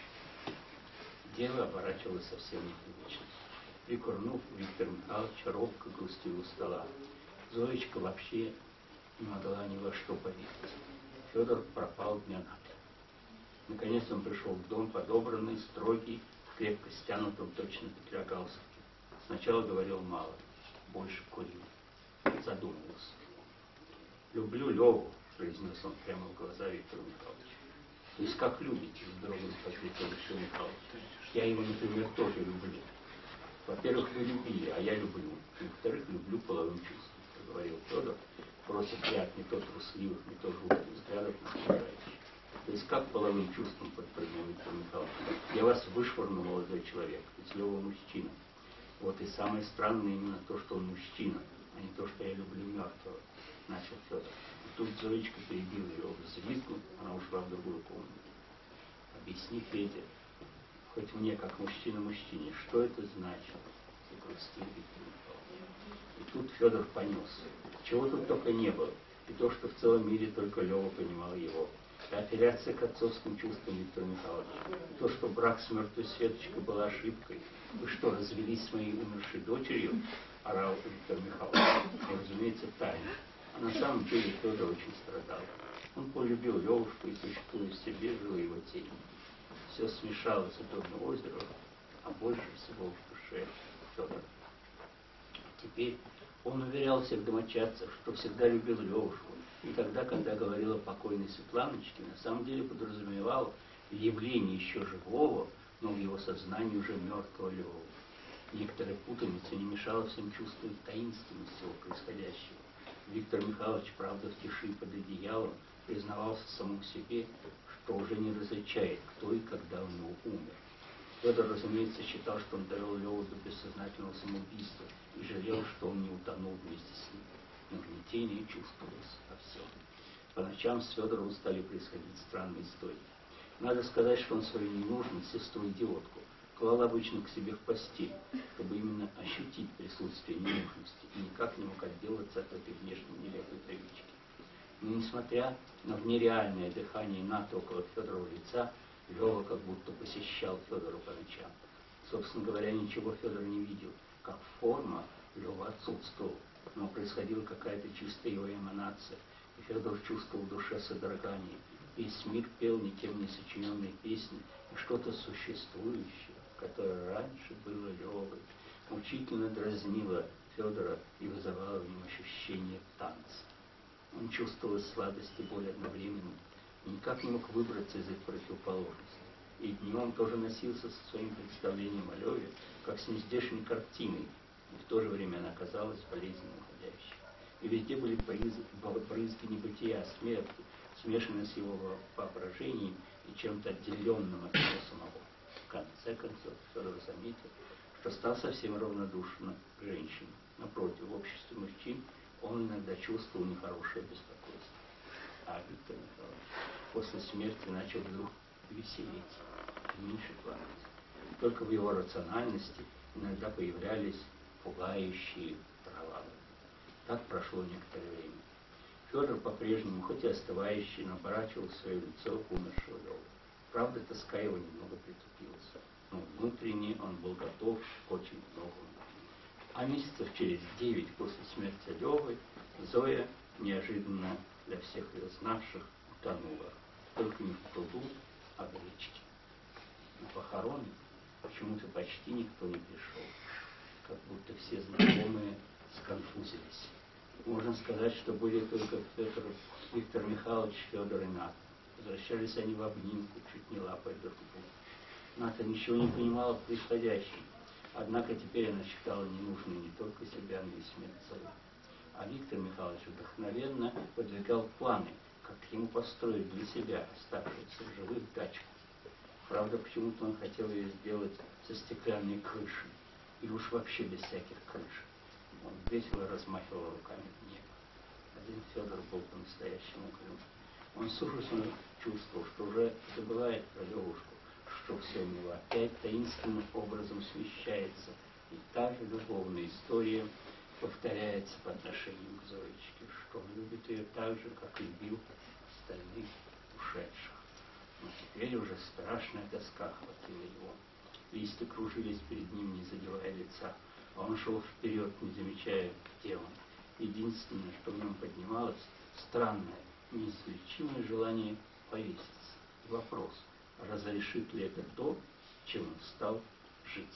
Дело оборачивалось совсем непривычно. Прикурнув, Виктор Михайлович робко грустил у стола. Зоечка вообще не могла ни во что поверить. Федор пропал дня на три. Наконец он пришел в дом, подобранный, строгий, крепко стянутым, точно петля галстуки. Сначала говорил мало, больше курил. Задумывался. «Люблю Леву», — произнес он прямо в глаза Виктору Михайловичу. «То есть как любите?» — вздрогнул ответил Виктор Михайлович. «Я его, например, тоже люблю. Во-первых, вы любили, а я люблю. Во-вторых, люблю половым чувством», — говорил Федор, просто взгляд не то трусливых, не то жутких взглядов на окружающих. «То есть как половым чувством?» — подпрыгнул Виктор Михайлович. «Я вас вышвырну, молодой человек, ведь Лева мужчина. Вот и самое странное именно то, что он мужчина, а не то, что я люблю мертвого», — начал Федор. И тут Зоечка перебила его, взвизгнув, она ушла в другую комнату. «Объясни, Федя, хоть мне, как мужчина мужчине, что это значит?» — загрустил Виктор Михайлович. И тут Федор понес. Чего тут только не было. И то, что в целом мире только Лева понимал его. И апелляция к отцовским чувствам Виктора Михайловича. И то, что брак с мертвой Светочкой была ошибкой. Вы что, развелись с моей умершей дочерью? Орал Виктор Михайлович. И, разумеется, тайно. А на самом деле Федор очень страдал. Он полюбил Левушку и, существуя в себе, жил его тень. Все смешалось у Дона Озерова, а больше всего в душе Федора. Теперь он уверял всех домочадцев, что всегда любил Левушку, и тогда, когда говорил о покойной Светланочке, на самом деле подразумевал, явление еще живого, но в его сознании уже мертвого Львова. Некоторая путаница не мешала всем чувствовать таинственность всего происходящего. Виктор Михайлович, правда, в тиши под одеялом признавался самому себе, что уже не различает, кто и когда у него умер. Федор, разумеется, считал, что он довел Леву до бессознательного самоубийства и жалел, что он не утонул вместе с ним. Нагнетение чувствовалось во всем. По ночам с Федором стали происходить странные истории. Надо сказать, что он свою ненужную сестру-идиотку клал обычно к себе в постель, чтобы именно ощутить присутствие ненужности, и никак не мог отделаться от этой внешней нелепой привычки. Но несмотря на внереальное дыхание НАТО около Федорова лица, Лева как будто посещал Федора по ночам. Собственно говоря, ничего Федор не видел. Как форма, Лева отсутствовал, но происходила какая-то чистая его эманация, и Федор чувствовал в душе содрогание. Весь мир пел никем не сочиненные песни, и что-то существующее, которое раньше было Левой, мучительно дразнило Федора и вызывало в нем ощущение танца. Он чувствовал сладость и боль одновременно, и никак не мог выбраться из их противоположностей. И днем тоже носился со своим представлением о Леве, как с нездешней картиной, и в то же время она казалась болезненно уходящей. И везде были брызги небытия, смерти, смешанные с его воображением и чем-то отделенным от него самого. В конце концов, Федор заметил, что стал совсем равнодушен к женщине. Напротив, в обществе мужчин он иногда чувствовал нехорошее беспокойство. А Виктор Михайлович после смерти начал вдруг веселеть, меньше плакать. Только в его рациональности иногда появлялись пугающие провалы. Так прошло некоторое время. Федор по-прежнему, хоть и остывающий, но оборачивал свое лицо к умершего Левы. Правда, тоска его немного притупилась, но внутренне он был готов к очень многому. А месяцев через девять после смерти Левы Зоя неожиданно для всех ее знавших утонула. Только не в пруду, а в речке. На похороны почему-то почти никто не пришел. Как будто все знакомые сконфузились. Можно сказать, что были только Петр, Виктор Михайлович, Федор и Ната. Возвращались они в обнимку, чуть не лапая друг друга. Ната ничего не понимала в происходящем. Однако теперь она считала ненужной не только себя, но и смерть Зои. А Виктор Михайлович вдохновенно выдвигал планы, как ему построить для себя оставшуюся в живых дачку. Правда, почему-то он хотел ее сделать со стеклянной крышей, или уж вообще без всяких крыш. Он весело размахивал руками в небо. Один Федор был по-настоящему угрюм. Он с ужасом чувствовал, что уже забывает про Левушку, что все у него опять таинственным образом смещается, и та же любовная история повторяется по отношению к Зоечке, что он любит ее так же, как любил остальных ушедших. Но теперь уже страшная тоска охватила его. Листья кружились перед ним, не задевая лица, а он шел вперед, не замечая, где он. Единственное, что в нем поднималось, странное, неизлечимое желание повеситься. И вопрос, разрешит ли это то, чем он стал жить.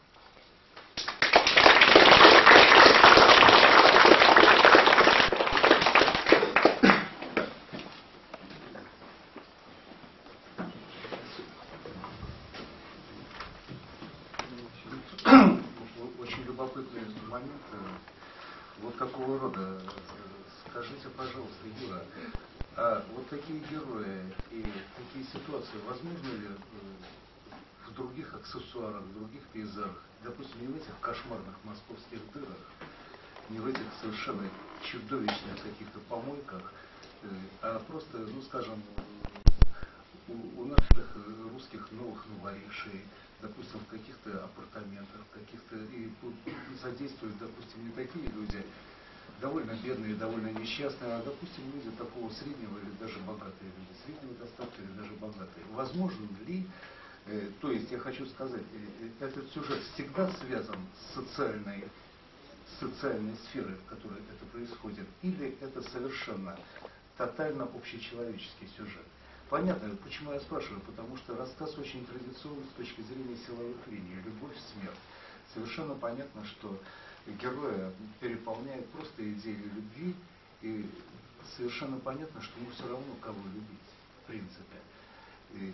Очень любопытный момент. Вот какого рода. Скажите, пожалуйста, Юра, а вот такие герои и такие ситуации возможны ли в других аксессуарах, в других пейзажах? Допустим, не в этих кошмарных московских дырах, не в этих совершенно чудовищных каких-то помойках, а просто, ну скажем, у, у наших русских новых новоришей, допустим, в каких-то апартаментах, каких-то, и задействуют, допустим, не такие люди, довольно бедные, довольно несчастные, а, допустим, люди такого среднего или даже богатые люди, среднего достатка или даже богатые. Возможно ли, э, то есть я хочу сказать, э, этот сюжет всегда связан с социальной, с социальной сферой, в которой это происходит, или это совершенно тотально общечеловеческий сюжет? Понятно, почему я спрашиваю, потому что рассказ очень традиционный с точки зрения силовых линий, любовь, смерть. Совершенно понятно, что героя переполняет просто идея любви, и совершенно понятно, что ему все равно, кого любить, в принципе. И, и в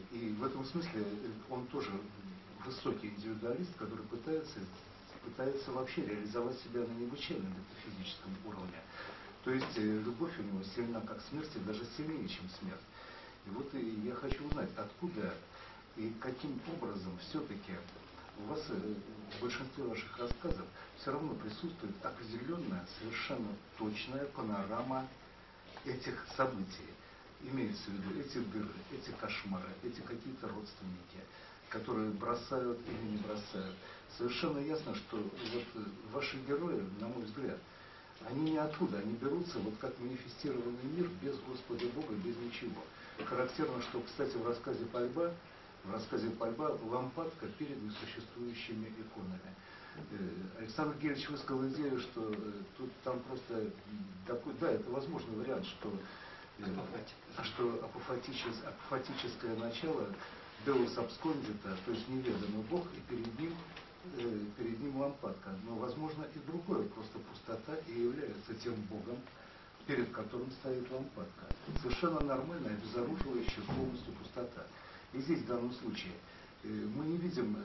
в этом смысле он тоже высокий индивидуалист, который пытается, пытается вообще реализовать себя на необычайном метафизическом уровне. То есть любовь у него сильна как смерть, и даже сильнее, чем смерть. И вот и я хочу узнать, откуда и каким образом все-таки у вас в большинстве ваших рассказов все равно присутствует определенная, совершенно точная панорама этих событий. Имеется в виду эти дыры, эти кошмары, эти какие-то родственники, которые бросают или не бросают. Совершенно ясно, что вот ваши герои, на мой взгляд, они не оттуда, они берутся вот как манифестированный мир без Господа Бога, без ничего. Характерно, что, кстати, в рассказе «Пальба», в рассказе «Пальба» лампадка перед несуществующими иконами. Александр Гельевич высказал идею, что тут там просто такой, да, это возможный вариант, что, что апофатическое, апофатическое начало Deus abscondita, то есть неведомый Бог, и перед ним перед ним лампадка. Но, возможно, и другое, просто пустота и является тем Богом, перед которым стоит лампадка. Совершенно нормальная, обезоруживающая полностью пустота. И здесь, в данном случае, мы не видим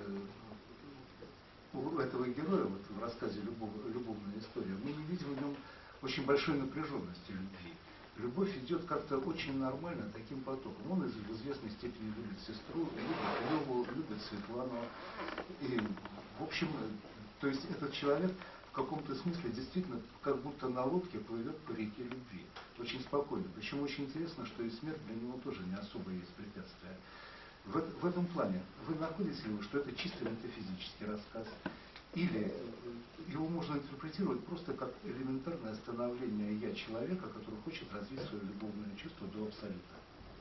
у этого героя, вот в рассказе «Любов, «Любовная история», мы не видим в нем очень большой напряженности любви. Любовь идет как-то очень нормально, таким потоком. Он в известной степени любит сестру, любит Леву, любит Светлану. И, в общем, то есть этот человек в каком-то смысле действительно как будто на лодке плывет по реке любви. Очень спокойно. Причем очень интересно, что и смерть для него тоже не особо есть препятствие. В, в этом плане вы находите ли вы, что это чисто метафизический рассказ? Или его можно интерпретировать просто как элементарное становление «я» человека, который хочет развить свое любовное чувство до абсолюта?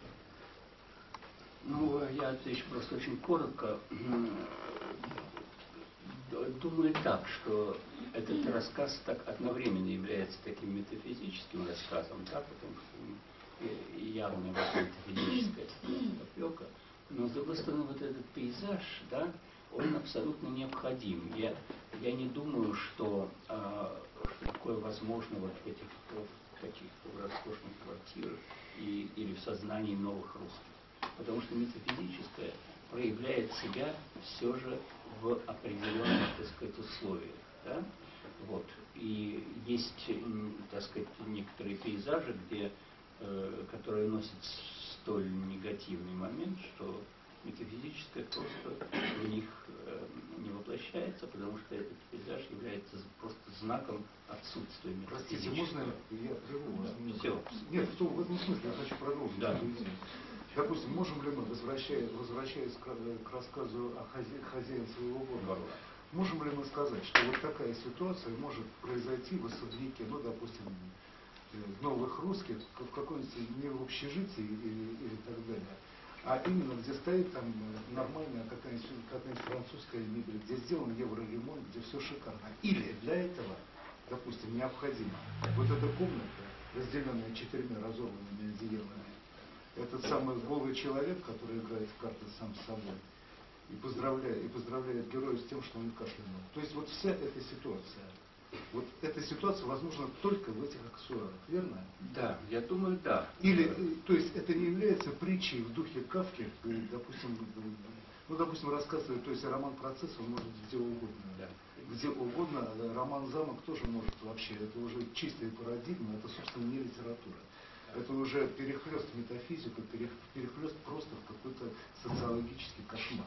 Ну, я отвечу просто очень коротко. Думаю так, что этот рассказ так одновременно является таким метафизическим рассказом, да, потому что явно вот метафизическая опека. Но, с другой стороны, вот этот пейзаж, да, он абсолютно необходим. Я, я не думаю, что, э, что такое возможно вот в этих в таких в роскошных квартирах и, или в сознании новых русских. Потому что метафизическое проявляет себя все же в определенных, так сказать, условиях. Да? Вот. И есть, так сказать, некоторые пейзажи, где, э, которые носят столь негативный момент, что метафизическое просто в них э, не воплощается, потому что этот пейзаж является просто знаком отсутствия метафизического. Простите, можно я прерву вас? Да, все. Нет, в, том, в этом смысле я хочу продолжить да. эту идею. Допустим, можем ли мы, возвращаясь, возвращаясь к, к рассказу о хозя, хозяине своего города, можем ли мы сказать, что вот такая ситуация может произойти в особняке, ну, допустим, новых русских, в каком-нибудь не в общежитии или, или так далее, а именно где стоит там нормальная какая-нибудь, какая-нибудь французская мебель, где сделан евроремонт, где все шикарно. Или для этого, допустим, необходимо вот эта комната, разделенная четырьмя разорванными одеялами, этот самый голый человек, который играет в карты сам с собой, и поздравляет, и поздравляет героя с тем, что он кашлянул. То есть вот вся эта ситуация, вот эта ситуация возможна только в этих аксессуарах, верно? Да, я думаю, да. Или, то есть это не является притчей в духе Кафки, допустим, ну, допустим, рассказывает, то есть роман «Процесс» он может где угодно. Да. Где угодно, роман «Замок» тоже может вообще, это уже чистая парадигма, это, собственно, не литература. Это уже перехлест метафизику, перехлест просто в какой-то социологический кошмар.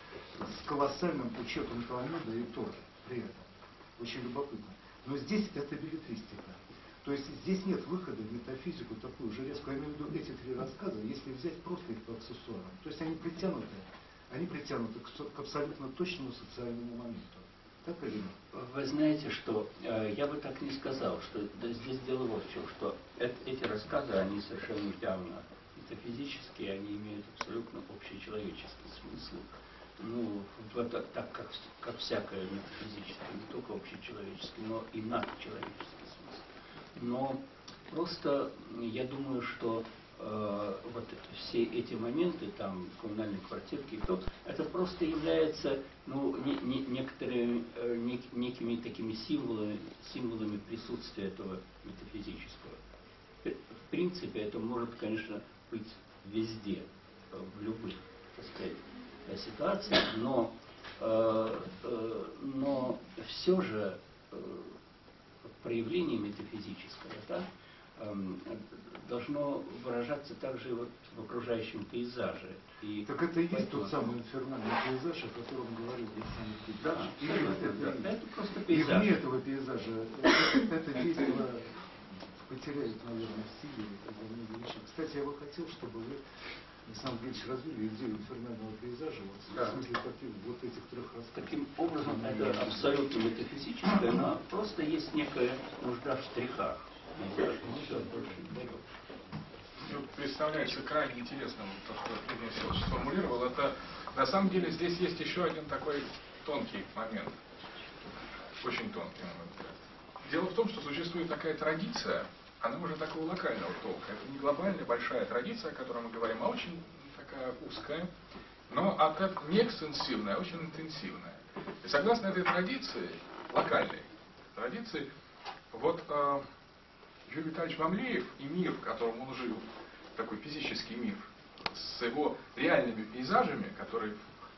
С колоссальным учетом Талмуда и Торы при этом. Очень любопытно. Но здесь это беллетристика. То есть здесь нет выхода в метафизику такую же резкую. Я имею в виду эти три рассказа, если взять просто их по аксессуарам. То есть они притянуты, они притянуты к абсолютно точному социальному моменту. Так или нет? Вы знаете, что э, я бы так не сказал, что да, здесь дело вот в чем, что это, эти рассказы, они совершенно явно метафизические, они имеют абсолютно общечеловеческий смысл. Ну, это, так как, как всякое метафизическое, не только общечеловеческий, но и надчеловеческий смысл. Но просто я думаю, что э, вот все эти моменты, там, коммунальной квартирки и то, это просто является, ну, не, не, некоторыми, э, нек, некими такими символами, символами присутствия этого метафизического. В принципе, это может, конечно, быть везде, в любых, так сказать, эта ситуация, но, э, э, но все же э, проявление метафизическое, да, э, должно выражаться также вот в окружающем пейзаже. И так это и есть поэтому... тот самый инфернальный пейзаж, о котором говорил Александр Петрович. Да, И это, это, да, это просто и пейзаж. вне этого пейзажа это, это действие потеряет, наверное, в силе и так далее, многие вещи. Кстати, я бы хотел, чтобы вы, Александр Ильич, развили идею инфернального пейзажа, вот, Да. в смысле таких, вот этих трех рассказов. Таким образом, это абсолютно метафизическое, но просто есть некая нужда в штрихах. Все, больше ничего. Ну, представляется крайне интересным то, что Евгений Всеволодович сформулировал. Это на самом деле здесь есть еще один такой тонкий момент. Очень тонкий момент. Дело в том, что существует такая традиция, она уже такого локального толка. Это не глобальная большая традиция, о которой мы говорим, а очень такая узкая, но от этого не экстенсивная, а очень интенсивная. И согласно этой традиции, локальной традиции, вот э, Юрий Витальевич Мамлеев и мир, в котором он жил, такой физический мир, с его реальными пейзажами, которые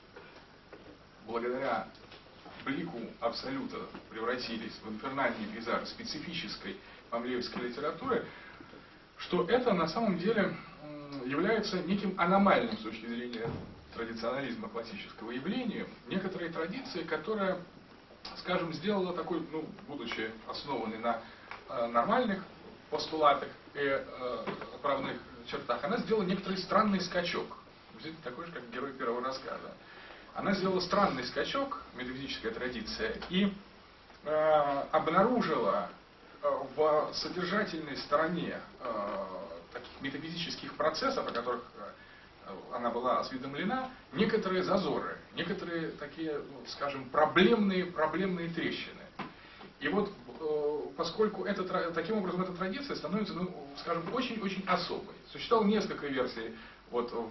благодаря блику абсолюта превратились в инфернальные пейзажи специфической мамлеевской литературы, что это на самом деле является неким аномальным с точки зрения традиционализма классического явлением, некоторой традиции, которая, скажем, сделала такой, ну, будучи основанной на э, нормальных постулатах и э, правных чертах, она сделала некоторый странный скачок, такой же, как герой первого рассказа. Она сделала странный скачок, метафизическая традиция, и э, обнаружила э, в содержательной стороне э, таких метафизических процессов, о которых э, она была осведомлена, некоторые зазоры, некоторые такие, ну, скажем, проблемные, проблемные трещины. И вот, э, поскольку это, таким образом эта традиция становится, ну, скажем, очень-очень особой. Существовало несколько версий вот, в,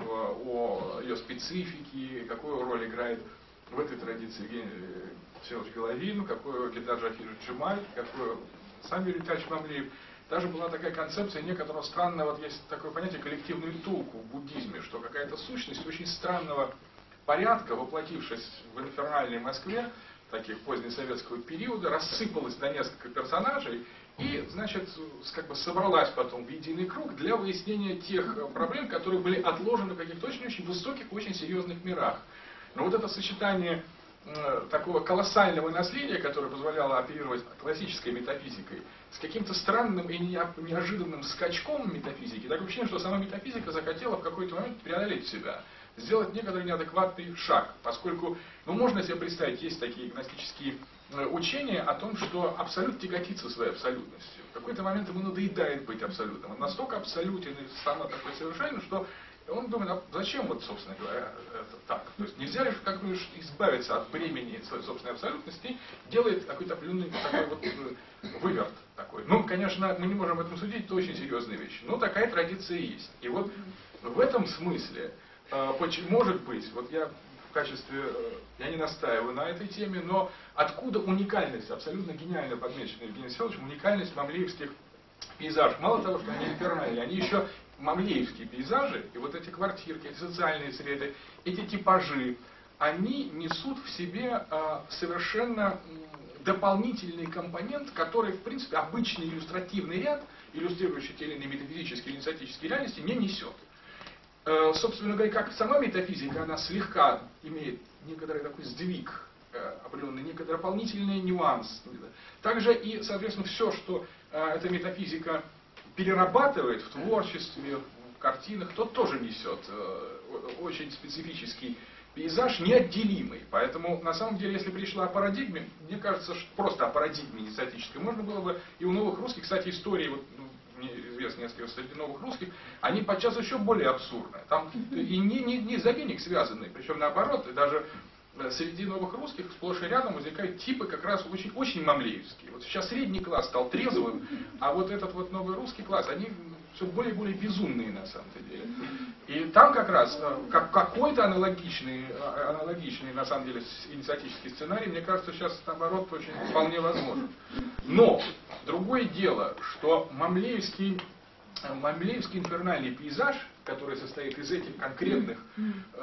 о ее специфике, какую роль играет в этой традиции Евгений Всеволодович Головин, какую Гидар Джафирович Джумаль, какую сам Юрий Витальевич Мамлеев. Даже была такая концепция некоторого странного, вот есть такое понятие коллективную тулку в буддизме, что какая-то сущность очень странного порядка, воплотившись в инфернальной Москве, таких позднесоветского периода, рассыпалась на несколько персонажей и, значит, как бы собралась потом в единый круг для выяснения тех проблем, которые были отложены в каких-то очень-очень высоких, очень серьезных мирах. Но вот это сочетание э, такого колоссального наследия, которое позволяло оперировать классической метафизикой, с каким-то странным и неожиданным скачком метафизики, такое ощущение, что сама метафизика захотела в какой-то момент преодолеть себя, сделать некоторый неадекватный шаг, поскольку, ну, можно себе представить, есть такие гностические учения о том, что абсолют тяготится своей абсолютностью. В какой-то момент ему надоедает быть абсолютным. Он настолько абсолютен и само такой совершенен, что он думает, а зачем вот, собственно говоря, это так? То есть нельзя ли как-нибудь избавиться от бремени своей собственной абсолютности и делает какой-то определенный такой вот выверт такой. Ну, конечно, мы не можем об этом судить, это очень серьезные вещи, но такая традиция есть. И вот в этом смысле, может быть, вот я в качестве, я не настаиваю на этой теме, но откуда уникальность, абсолютно гениально подмеченная Евгением Всеволодовичем, уникальность мамлеевских пейзажей. Мало того, что они инфернальные, они еще мамлеевские пейзажи, и вот эти квартирки, эти социальные среды, эти типажи, они несут в себе э, совершенно дополнительный компонент, который, в принципе, обычный иллюстративный ряд, иллюстрирующий те или иные метафизические или инициатические реальности, не несет. Э, собственно говоря, как сама метафизика, она слегка имеет некоторый такой сдвиг, э, определенный, некоторый дополнительный нюанс. Также и, соответственно, все, что э, эта метафизика перерабатывает в творчестве, в картинах, тот тоже несет э, очень специфический пейзаж, неотделимый. Поэтому, на самом деле, если пришла о парадигме, мне кажется, что просто о парадигме инициатической можно было бы и у новых русских, кстати, истории, вот, ну, мне известно несколько среди новых русских, они подчас еще более абсурдны. Там и не, не, не за денег связанные, причем наоборот, и даже среди новых русских сплошь и рядом возникают типы как раз очень, очень мамлеевские. Вот сейчас средний класс стал трезвым, а вот этот вот новый русский класс, они все более и более безумные на самом-то деле. И там как раз как, какой-то аналогичный, аналогичный на самом деле инициатический сценарий, мне кажется, сейчас наоборот очень вполне возможен. Но другое дело, что мамлеевский, мамлеевский инфернальный пейзаж, который состоит из этих конкретных э,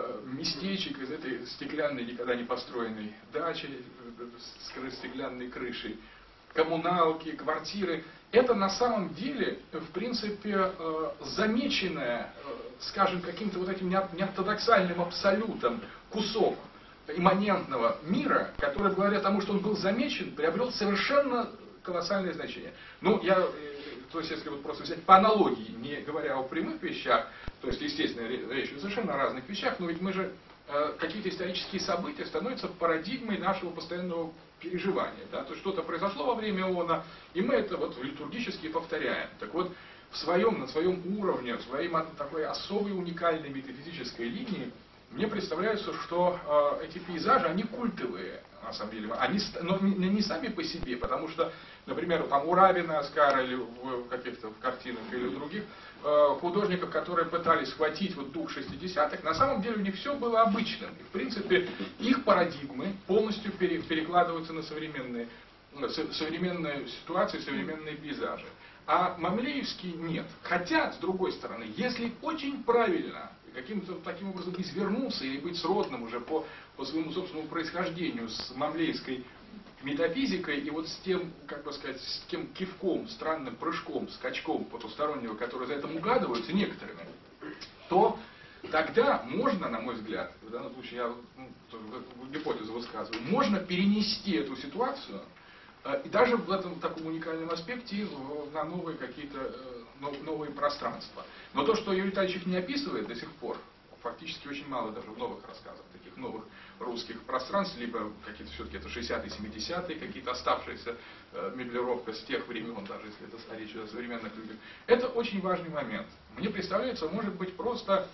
местечек, из этой стеклянной, никогда не построенной дачи с стеклянной крышей, коммуналки, квартиры. Это на самом деле, в принципе, замеченное, скажем, каким-то вот этим неортодоксальным абсолютом кусок имманентного мира, который, благодаря тому, что он был замечен, приобрел совершенно колоссальное значение. Ну, я, то есть, если вот просто взять по аналогии, не говоря о прямых вещах, то есть, естественно, речь о совершенно разных вещах, но ведь мы же, какие-то исторические события становятся парадигмой нашего постоянного переживания. Да? То есть, что-то произошло во время ООНа, и мы это вот литургически повторяем. Так вот, в своем, на своем уровне, в своей такой особой уникальной метафизической линии, мне представляется, что э, эти пейзажи, они культовые, на самом деле. Они, но не, не сами по себе, потому что, например, там у Рабина, Оскара или в каких-то в картинах или у других э, художников, которые пытались схватить вот дух шестидесятых, на самом деле у них все было обычным. И, в принципе, их парадигмы полностью пере, перекладываются на современные, современные ситуации, современные пейзажи. А мамлеевский нет. Хотя, с другой стороны, если очень правильно каким-то таким образом извернуться или быть сродным уже по, по своему собственному происхождению с мамлеевской метафизикой и вот с тем, как бы сказать, с тем кивком, странным прыжком, скачком потустороннего, который за этим угадывается некоторыми, то тогда можно, на мой взгляд, в данном случае я ну, гипотезу высказываю, можно перенести эту ситуацию и даже в этом таком уникальном аспекте на новые какие-то новые пространства. Но то, что Юрий Витальевич их не описывает до сих пор, фактически очень мало даже в новых рассказах, таких новых русских пространств, либо какие-то все-таки это шестидесятые, семидесятые, какие-то оставшиеся э, меблировка с тех времен, даже если это речь о современных людях. Это очень важный момент. Мне представляется, может быть, просто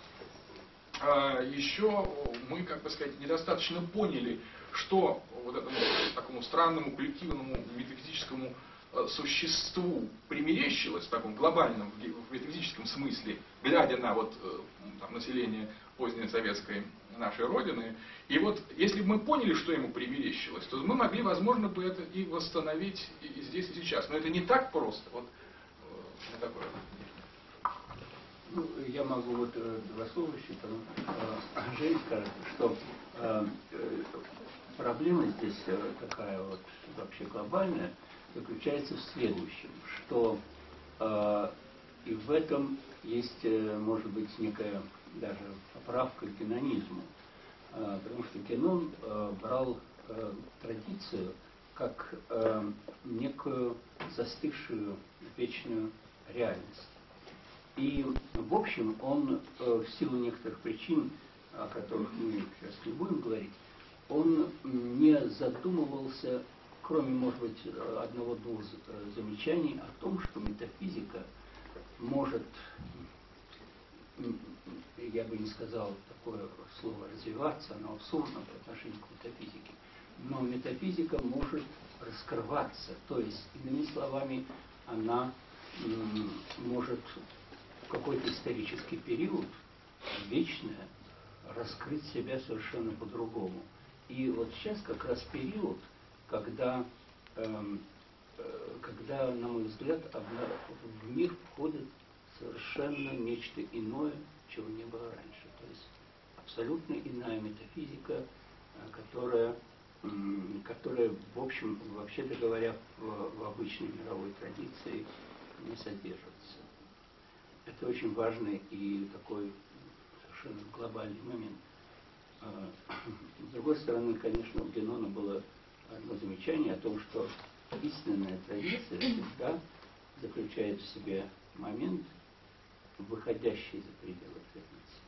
э, еще мы, как бы сказать, недостаточно поняли, что вот этому такому странному, коллективному, метафизическому существу примерещилось в таком глобальном, в метафизическом смысле, глядя на вот, там, население поздней советской нашей Родины. И вот если бы мы поняли, что ему примерещилось, то мы могли, возможно, бы это и восстановить и здесь, и сейчас. Но это не так просто. Вот, вот такое. Ну, я могу вот два слова еще, потому что Жень скажет, что э, проблема здесь такая вот вообще глобальная, заключается в следующем, что э, и в этом есть, э, может быть, некая даже поправка к генонизму, э, потому что Генон э, брал э, традицию как э, некую застывшую вечную реальность. И, в общем, он э, в силу некоторых причин, о которых мы сейчас не будем говорить, он не задумывался, кроме, может быть, одного-двух замечаний о том, что метафизика может, я бы не сказал такое слово развиваться, оно абсурдно по отношению к метафизике, но метафизика может раскрываться, то есть, иными словами, она может в какой-то исторический период вечное раскрыть себя совершенно по-другому. И вот сейчас как раз период, когда, э, когда, на мой взгляд, в мир входит совершенно нечто иное, чего не было раньше. То есть абсолютно иная метафизика, которая, которая в общем, вообще-то говоря, в, в обычной мировой традиции не содержится. Это очень важный и такой совершенно глобальный момент. С другой стороны, конечно, у Генона было одно замечание о том, что истинная традиция всегда заключает в себе момент, выходящий за пределы традиции.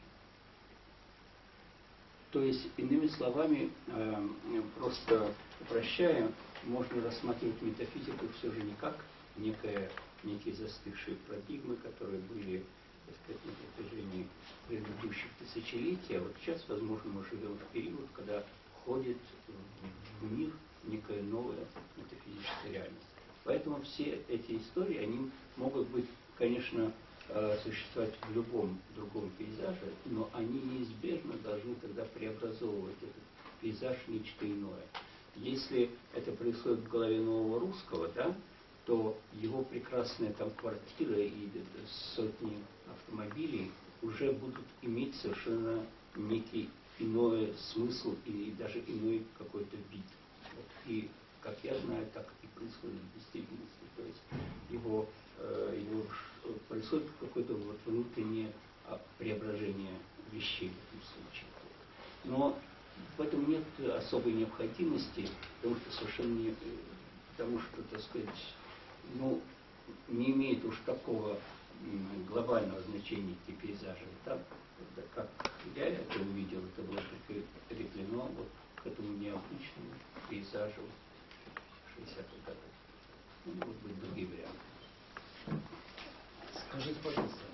То есть, иными словами, просто упрощая, можно рассматривать метафизику все же не как некое, некие застывшие парадигмы, которые были, так сказать, на протяжении предыдущих тысячелетий, а вот сейчас, возможно, мы живем в период, когда входит в мир некая новая метафизическая реальность. Поэтому все эти истории, они могут быть, конечно, существовать в любом другом пейзаже, но они неизбежно должны тогда преобразовывать этот пейзаж в нечто иное. Если это происходит в голове нового русского, да, то его прекрасная там квартира и сотни автомобилей уже будут иметь совершенно некий иной смысл и даже иной какой-то вид. Вот. И, как я знаю, так и происходит в действительности. То есть его, э, его происходит какое-то вот внутреннее преображение вещей в этом случае. Но в этом нет особой необходимости, потому что совершенно не, потому что, так сказать, ну, не имеет уж такого глобального значения эти пейзажи. Так, как я это увидел, это было прикреплено вот к этому необычному пейзажу шестидесятых годов. Ну, могут быть другие варианты. Скажите, пожалуйста,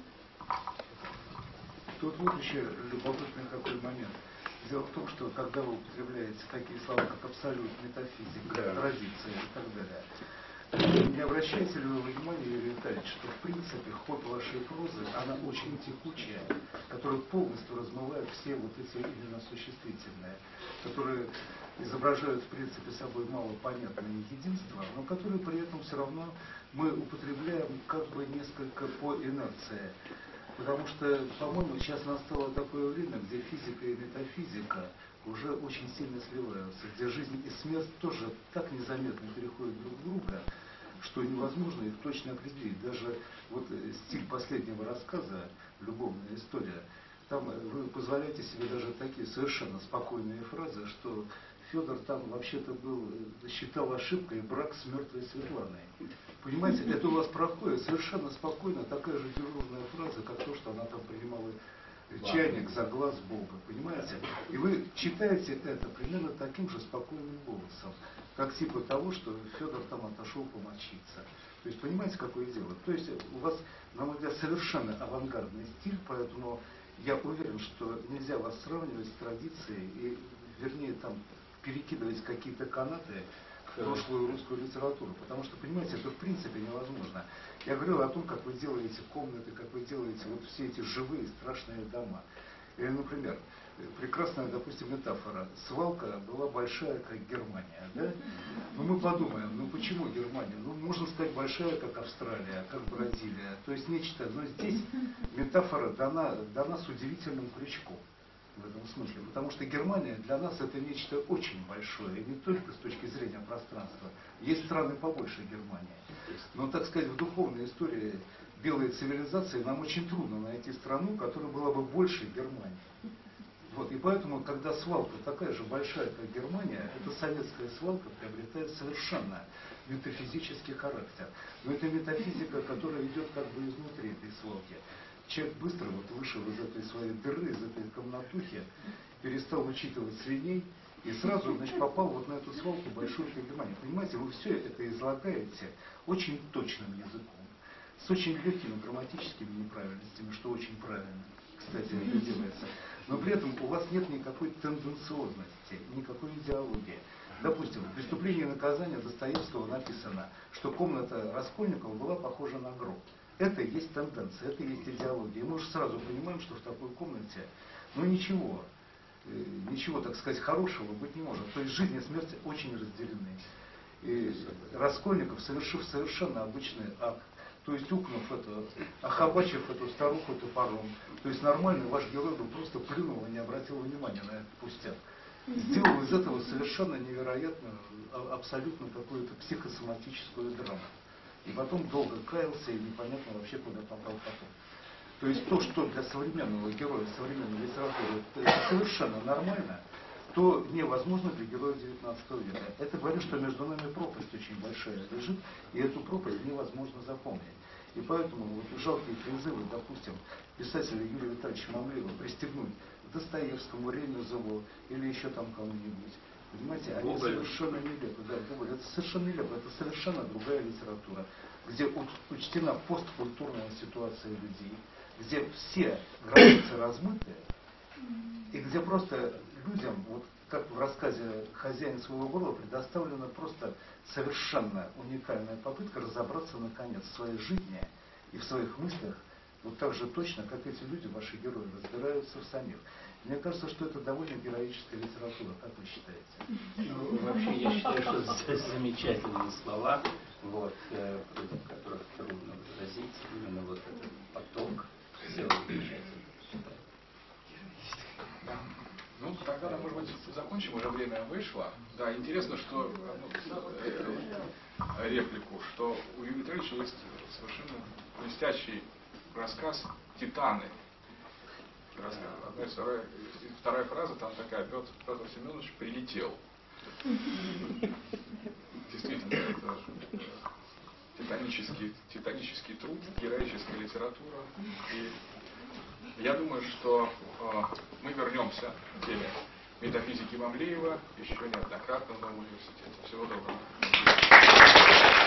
тут вот еще любопытный какой момент. Дело в том, что когда вы употребляете такие слова, как абсолют, метафизика, да. традиция и так далее, не обращаете ли вы внимания, Юрий Витальевич, что в принципе ход вашей прозы, она очень текучая, которая полностью размывает все вот эти именно существительные, которые изображают в принципе собой малопонятное единство, но которые при этом все равно мы употребляем как бы несколько по инерции. Потому что, по-моему, сейчас настало такое время, где физика и метафизика уже очень сильно сливаются, где жизнь и смерть тоже так незаметно переходят друг в друга, что невозможно их точно определить. Даже вот стиль последнего рассказа «Любовная история», там вы позволяете себе даже такие совершенно спокойные фразы, что Федор там вообще-то был, считал ошибкой брак с мертвой Светланой. Понимаете, это у вас проходит совершенно спокойно, такая же дежурная фраза, как то, что она там принимала чайник за глаз Бога. Понимаете? И вы читаете это примерно таким же спокойным голосом, как типа того, что Федор там отошел помочиться. То есть, понимаете, какое дело? То есть, у вас, на мой взгляд, совершенно авангардный стиль, поэтому я уверен, что нельзя вас сравнивать с традицией и, вернее, там, перекидывать какие-то канаты в прошлую русскую литературу. Потому что, понимаете, это в принципе невозможно. Я говорил о том, как вы делаете комнаты, как вы делаете вот все эти живые страшные дома. Или, например, прекрасная, допустим, метафора. Свалка была большая, как Германия. Да? Ну, мы подумаем, ну почему Германия? Ну, можно сказать, большая, как Австралия, как Бразилия. То есть нечто, но здесь метафора дана, дана с удивительным крючком. В этом смысле. Потому что Германия для нас это нечто очень большое, и не только с точки зрения пространства. Есть страны побольше Германии. Но, так сказать, в духовной истории белой цивилизации нам очень трудно найти страну, которая была бы больше Германии. Вот. И поэтому, когда свалка такая же большая, как Германия, эта советская свалка приобретает совершенно метафизический характер. Но это метафизика, которая идет как бы изнутри этой свалки. Человек быстро вот вышел из этой своей дыры, из этой комнатухи, перестал учитывать свиней и сразу, значит, попал вот на эту свалку большую как Германию. Понимаете, вы все это излагаете очень точным языком, с очень легкими грамматическими неправильностями, что очень правильно, кстати, это делается. Но при этом у вас нет никакой тенденциозности, никакой идеологии. Допустим, в «Преступлении и наказании» Достоевского написано, что комната Раскольникова была похожа на гроб. Это и есть тенденция, это и есть идеология. И мы уже сразу понимаем, что в такой комнате, ну ничего, э, ничего, так сказать, хорошего быть не может. То есть жизнь и смерть очень разделены. И Раскольников, совершив совершенно обычный акт, то есть укнув это, охабачив эту старуху топором, то есть нормальный ваш герой бы просто плюнул и не обратил внимания на этот пустяк. Сделал из этого совершенно невероятную, абсолютно какую-то психосоматическую драму. И потом долго каялся, и непонятно вообще, куда попал потом. То есть то, что для современного героя современной литературы это совершенно нормально, то невозможно для героя девятнадцатого века. Это говорит, что между нами пропасть очень большая лежит, и эту пропасть невозможно запомнить. И поэтому вот жалкие призывы, допустим, писателя Юрия Витальевича Мамлеева пристегнуть к Достоевскому, Ремезову или еще там кому-нибудь, понимаете, они Гоголь. Совершенно нелепы. Да, Гоголь, это совершенно нелепо, это совершенно другая литература, где учтена посткультурная ситуация людей, где все границы размыты, и где просто людям, вот как в рассказе «Хозяин своего горла», предоставлена просто совершенно уникальная попытка разобраться наконец в своей жизни и в своих мыслях, вот так же точно, как эти люди, ваши герои, разбираются в самих. Мне кажется, что это довольно героическая литература, как вы считаете? Ну, вообще, я считаю, что замечательные слова, вот, э, против которых трудно возразить, именно вот этот поток, все замечательно, считаю. Ну, тогда, может быть, закончим, уже время вышло. Да, интересно, что ну, э, реплику, что у Юрия Витальевича есть совершенно блестящий рассказ «Титаны». Рассказ. Одна и вторая, и вторая фраза там такая: Петр, Петр Семенович прилетел. Действительно, это титанический, титанический труд, героическая литература. И я думаю, что э, мы вернемся к теме метафизики Мамлеева еще неоднократно в новом университете. Всего доброго.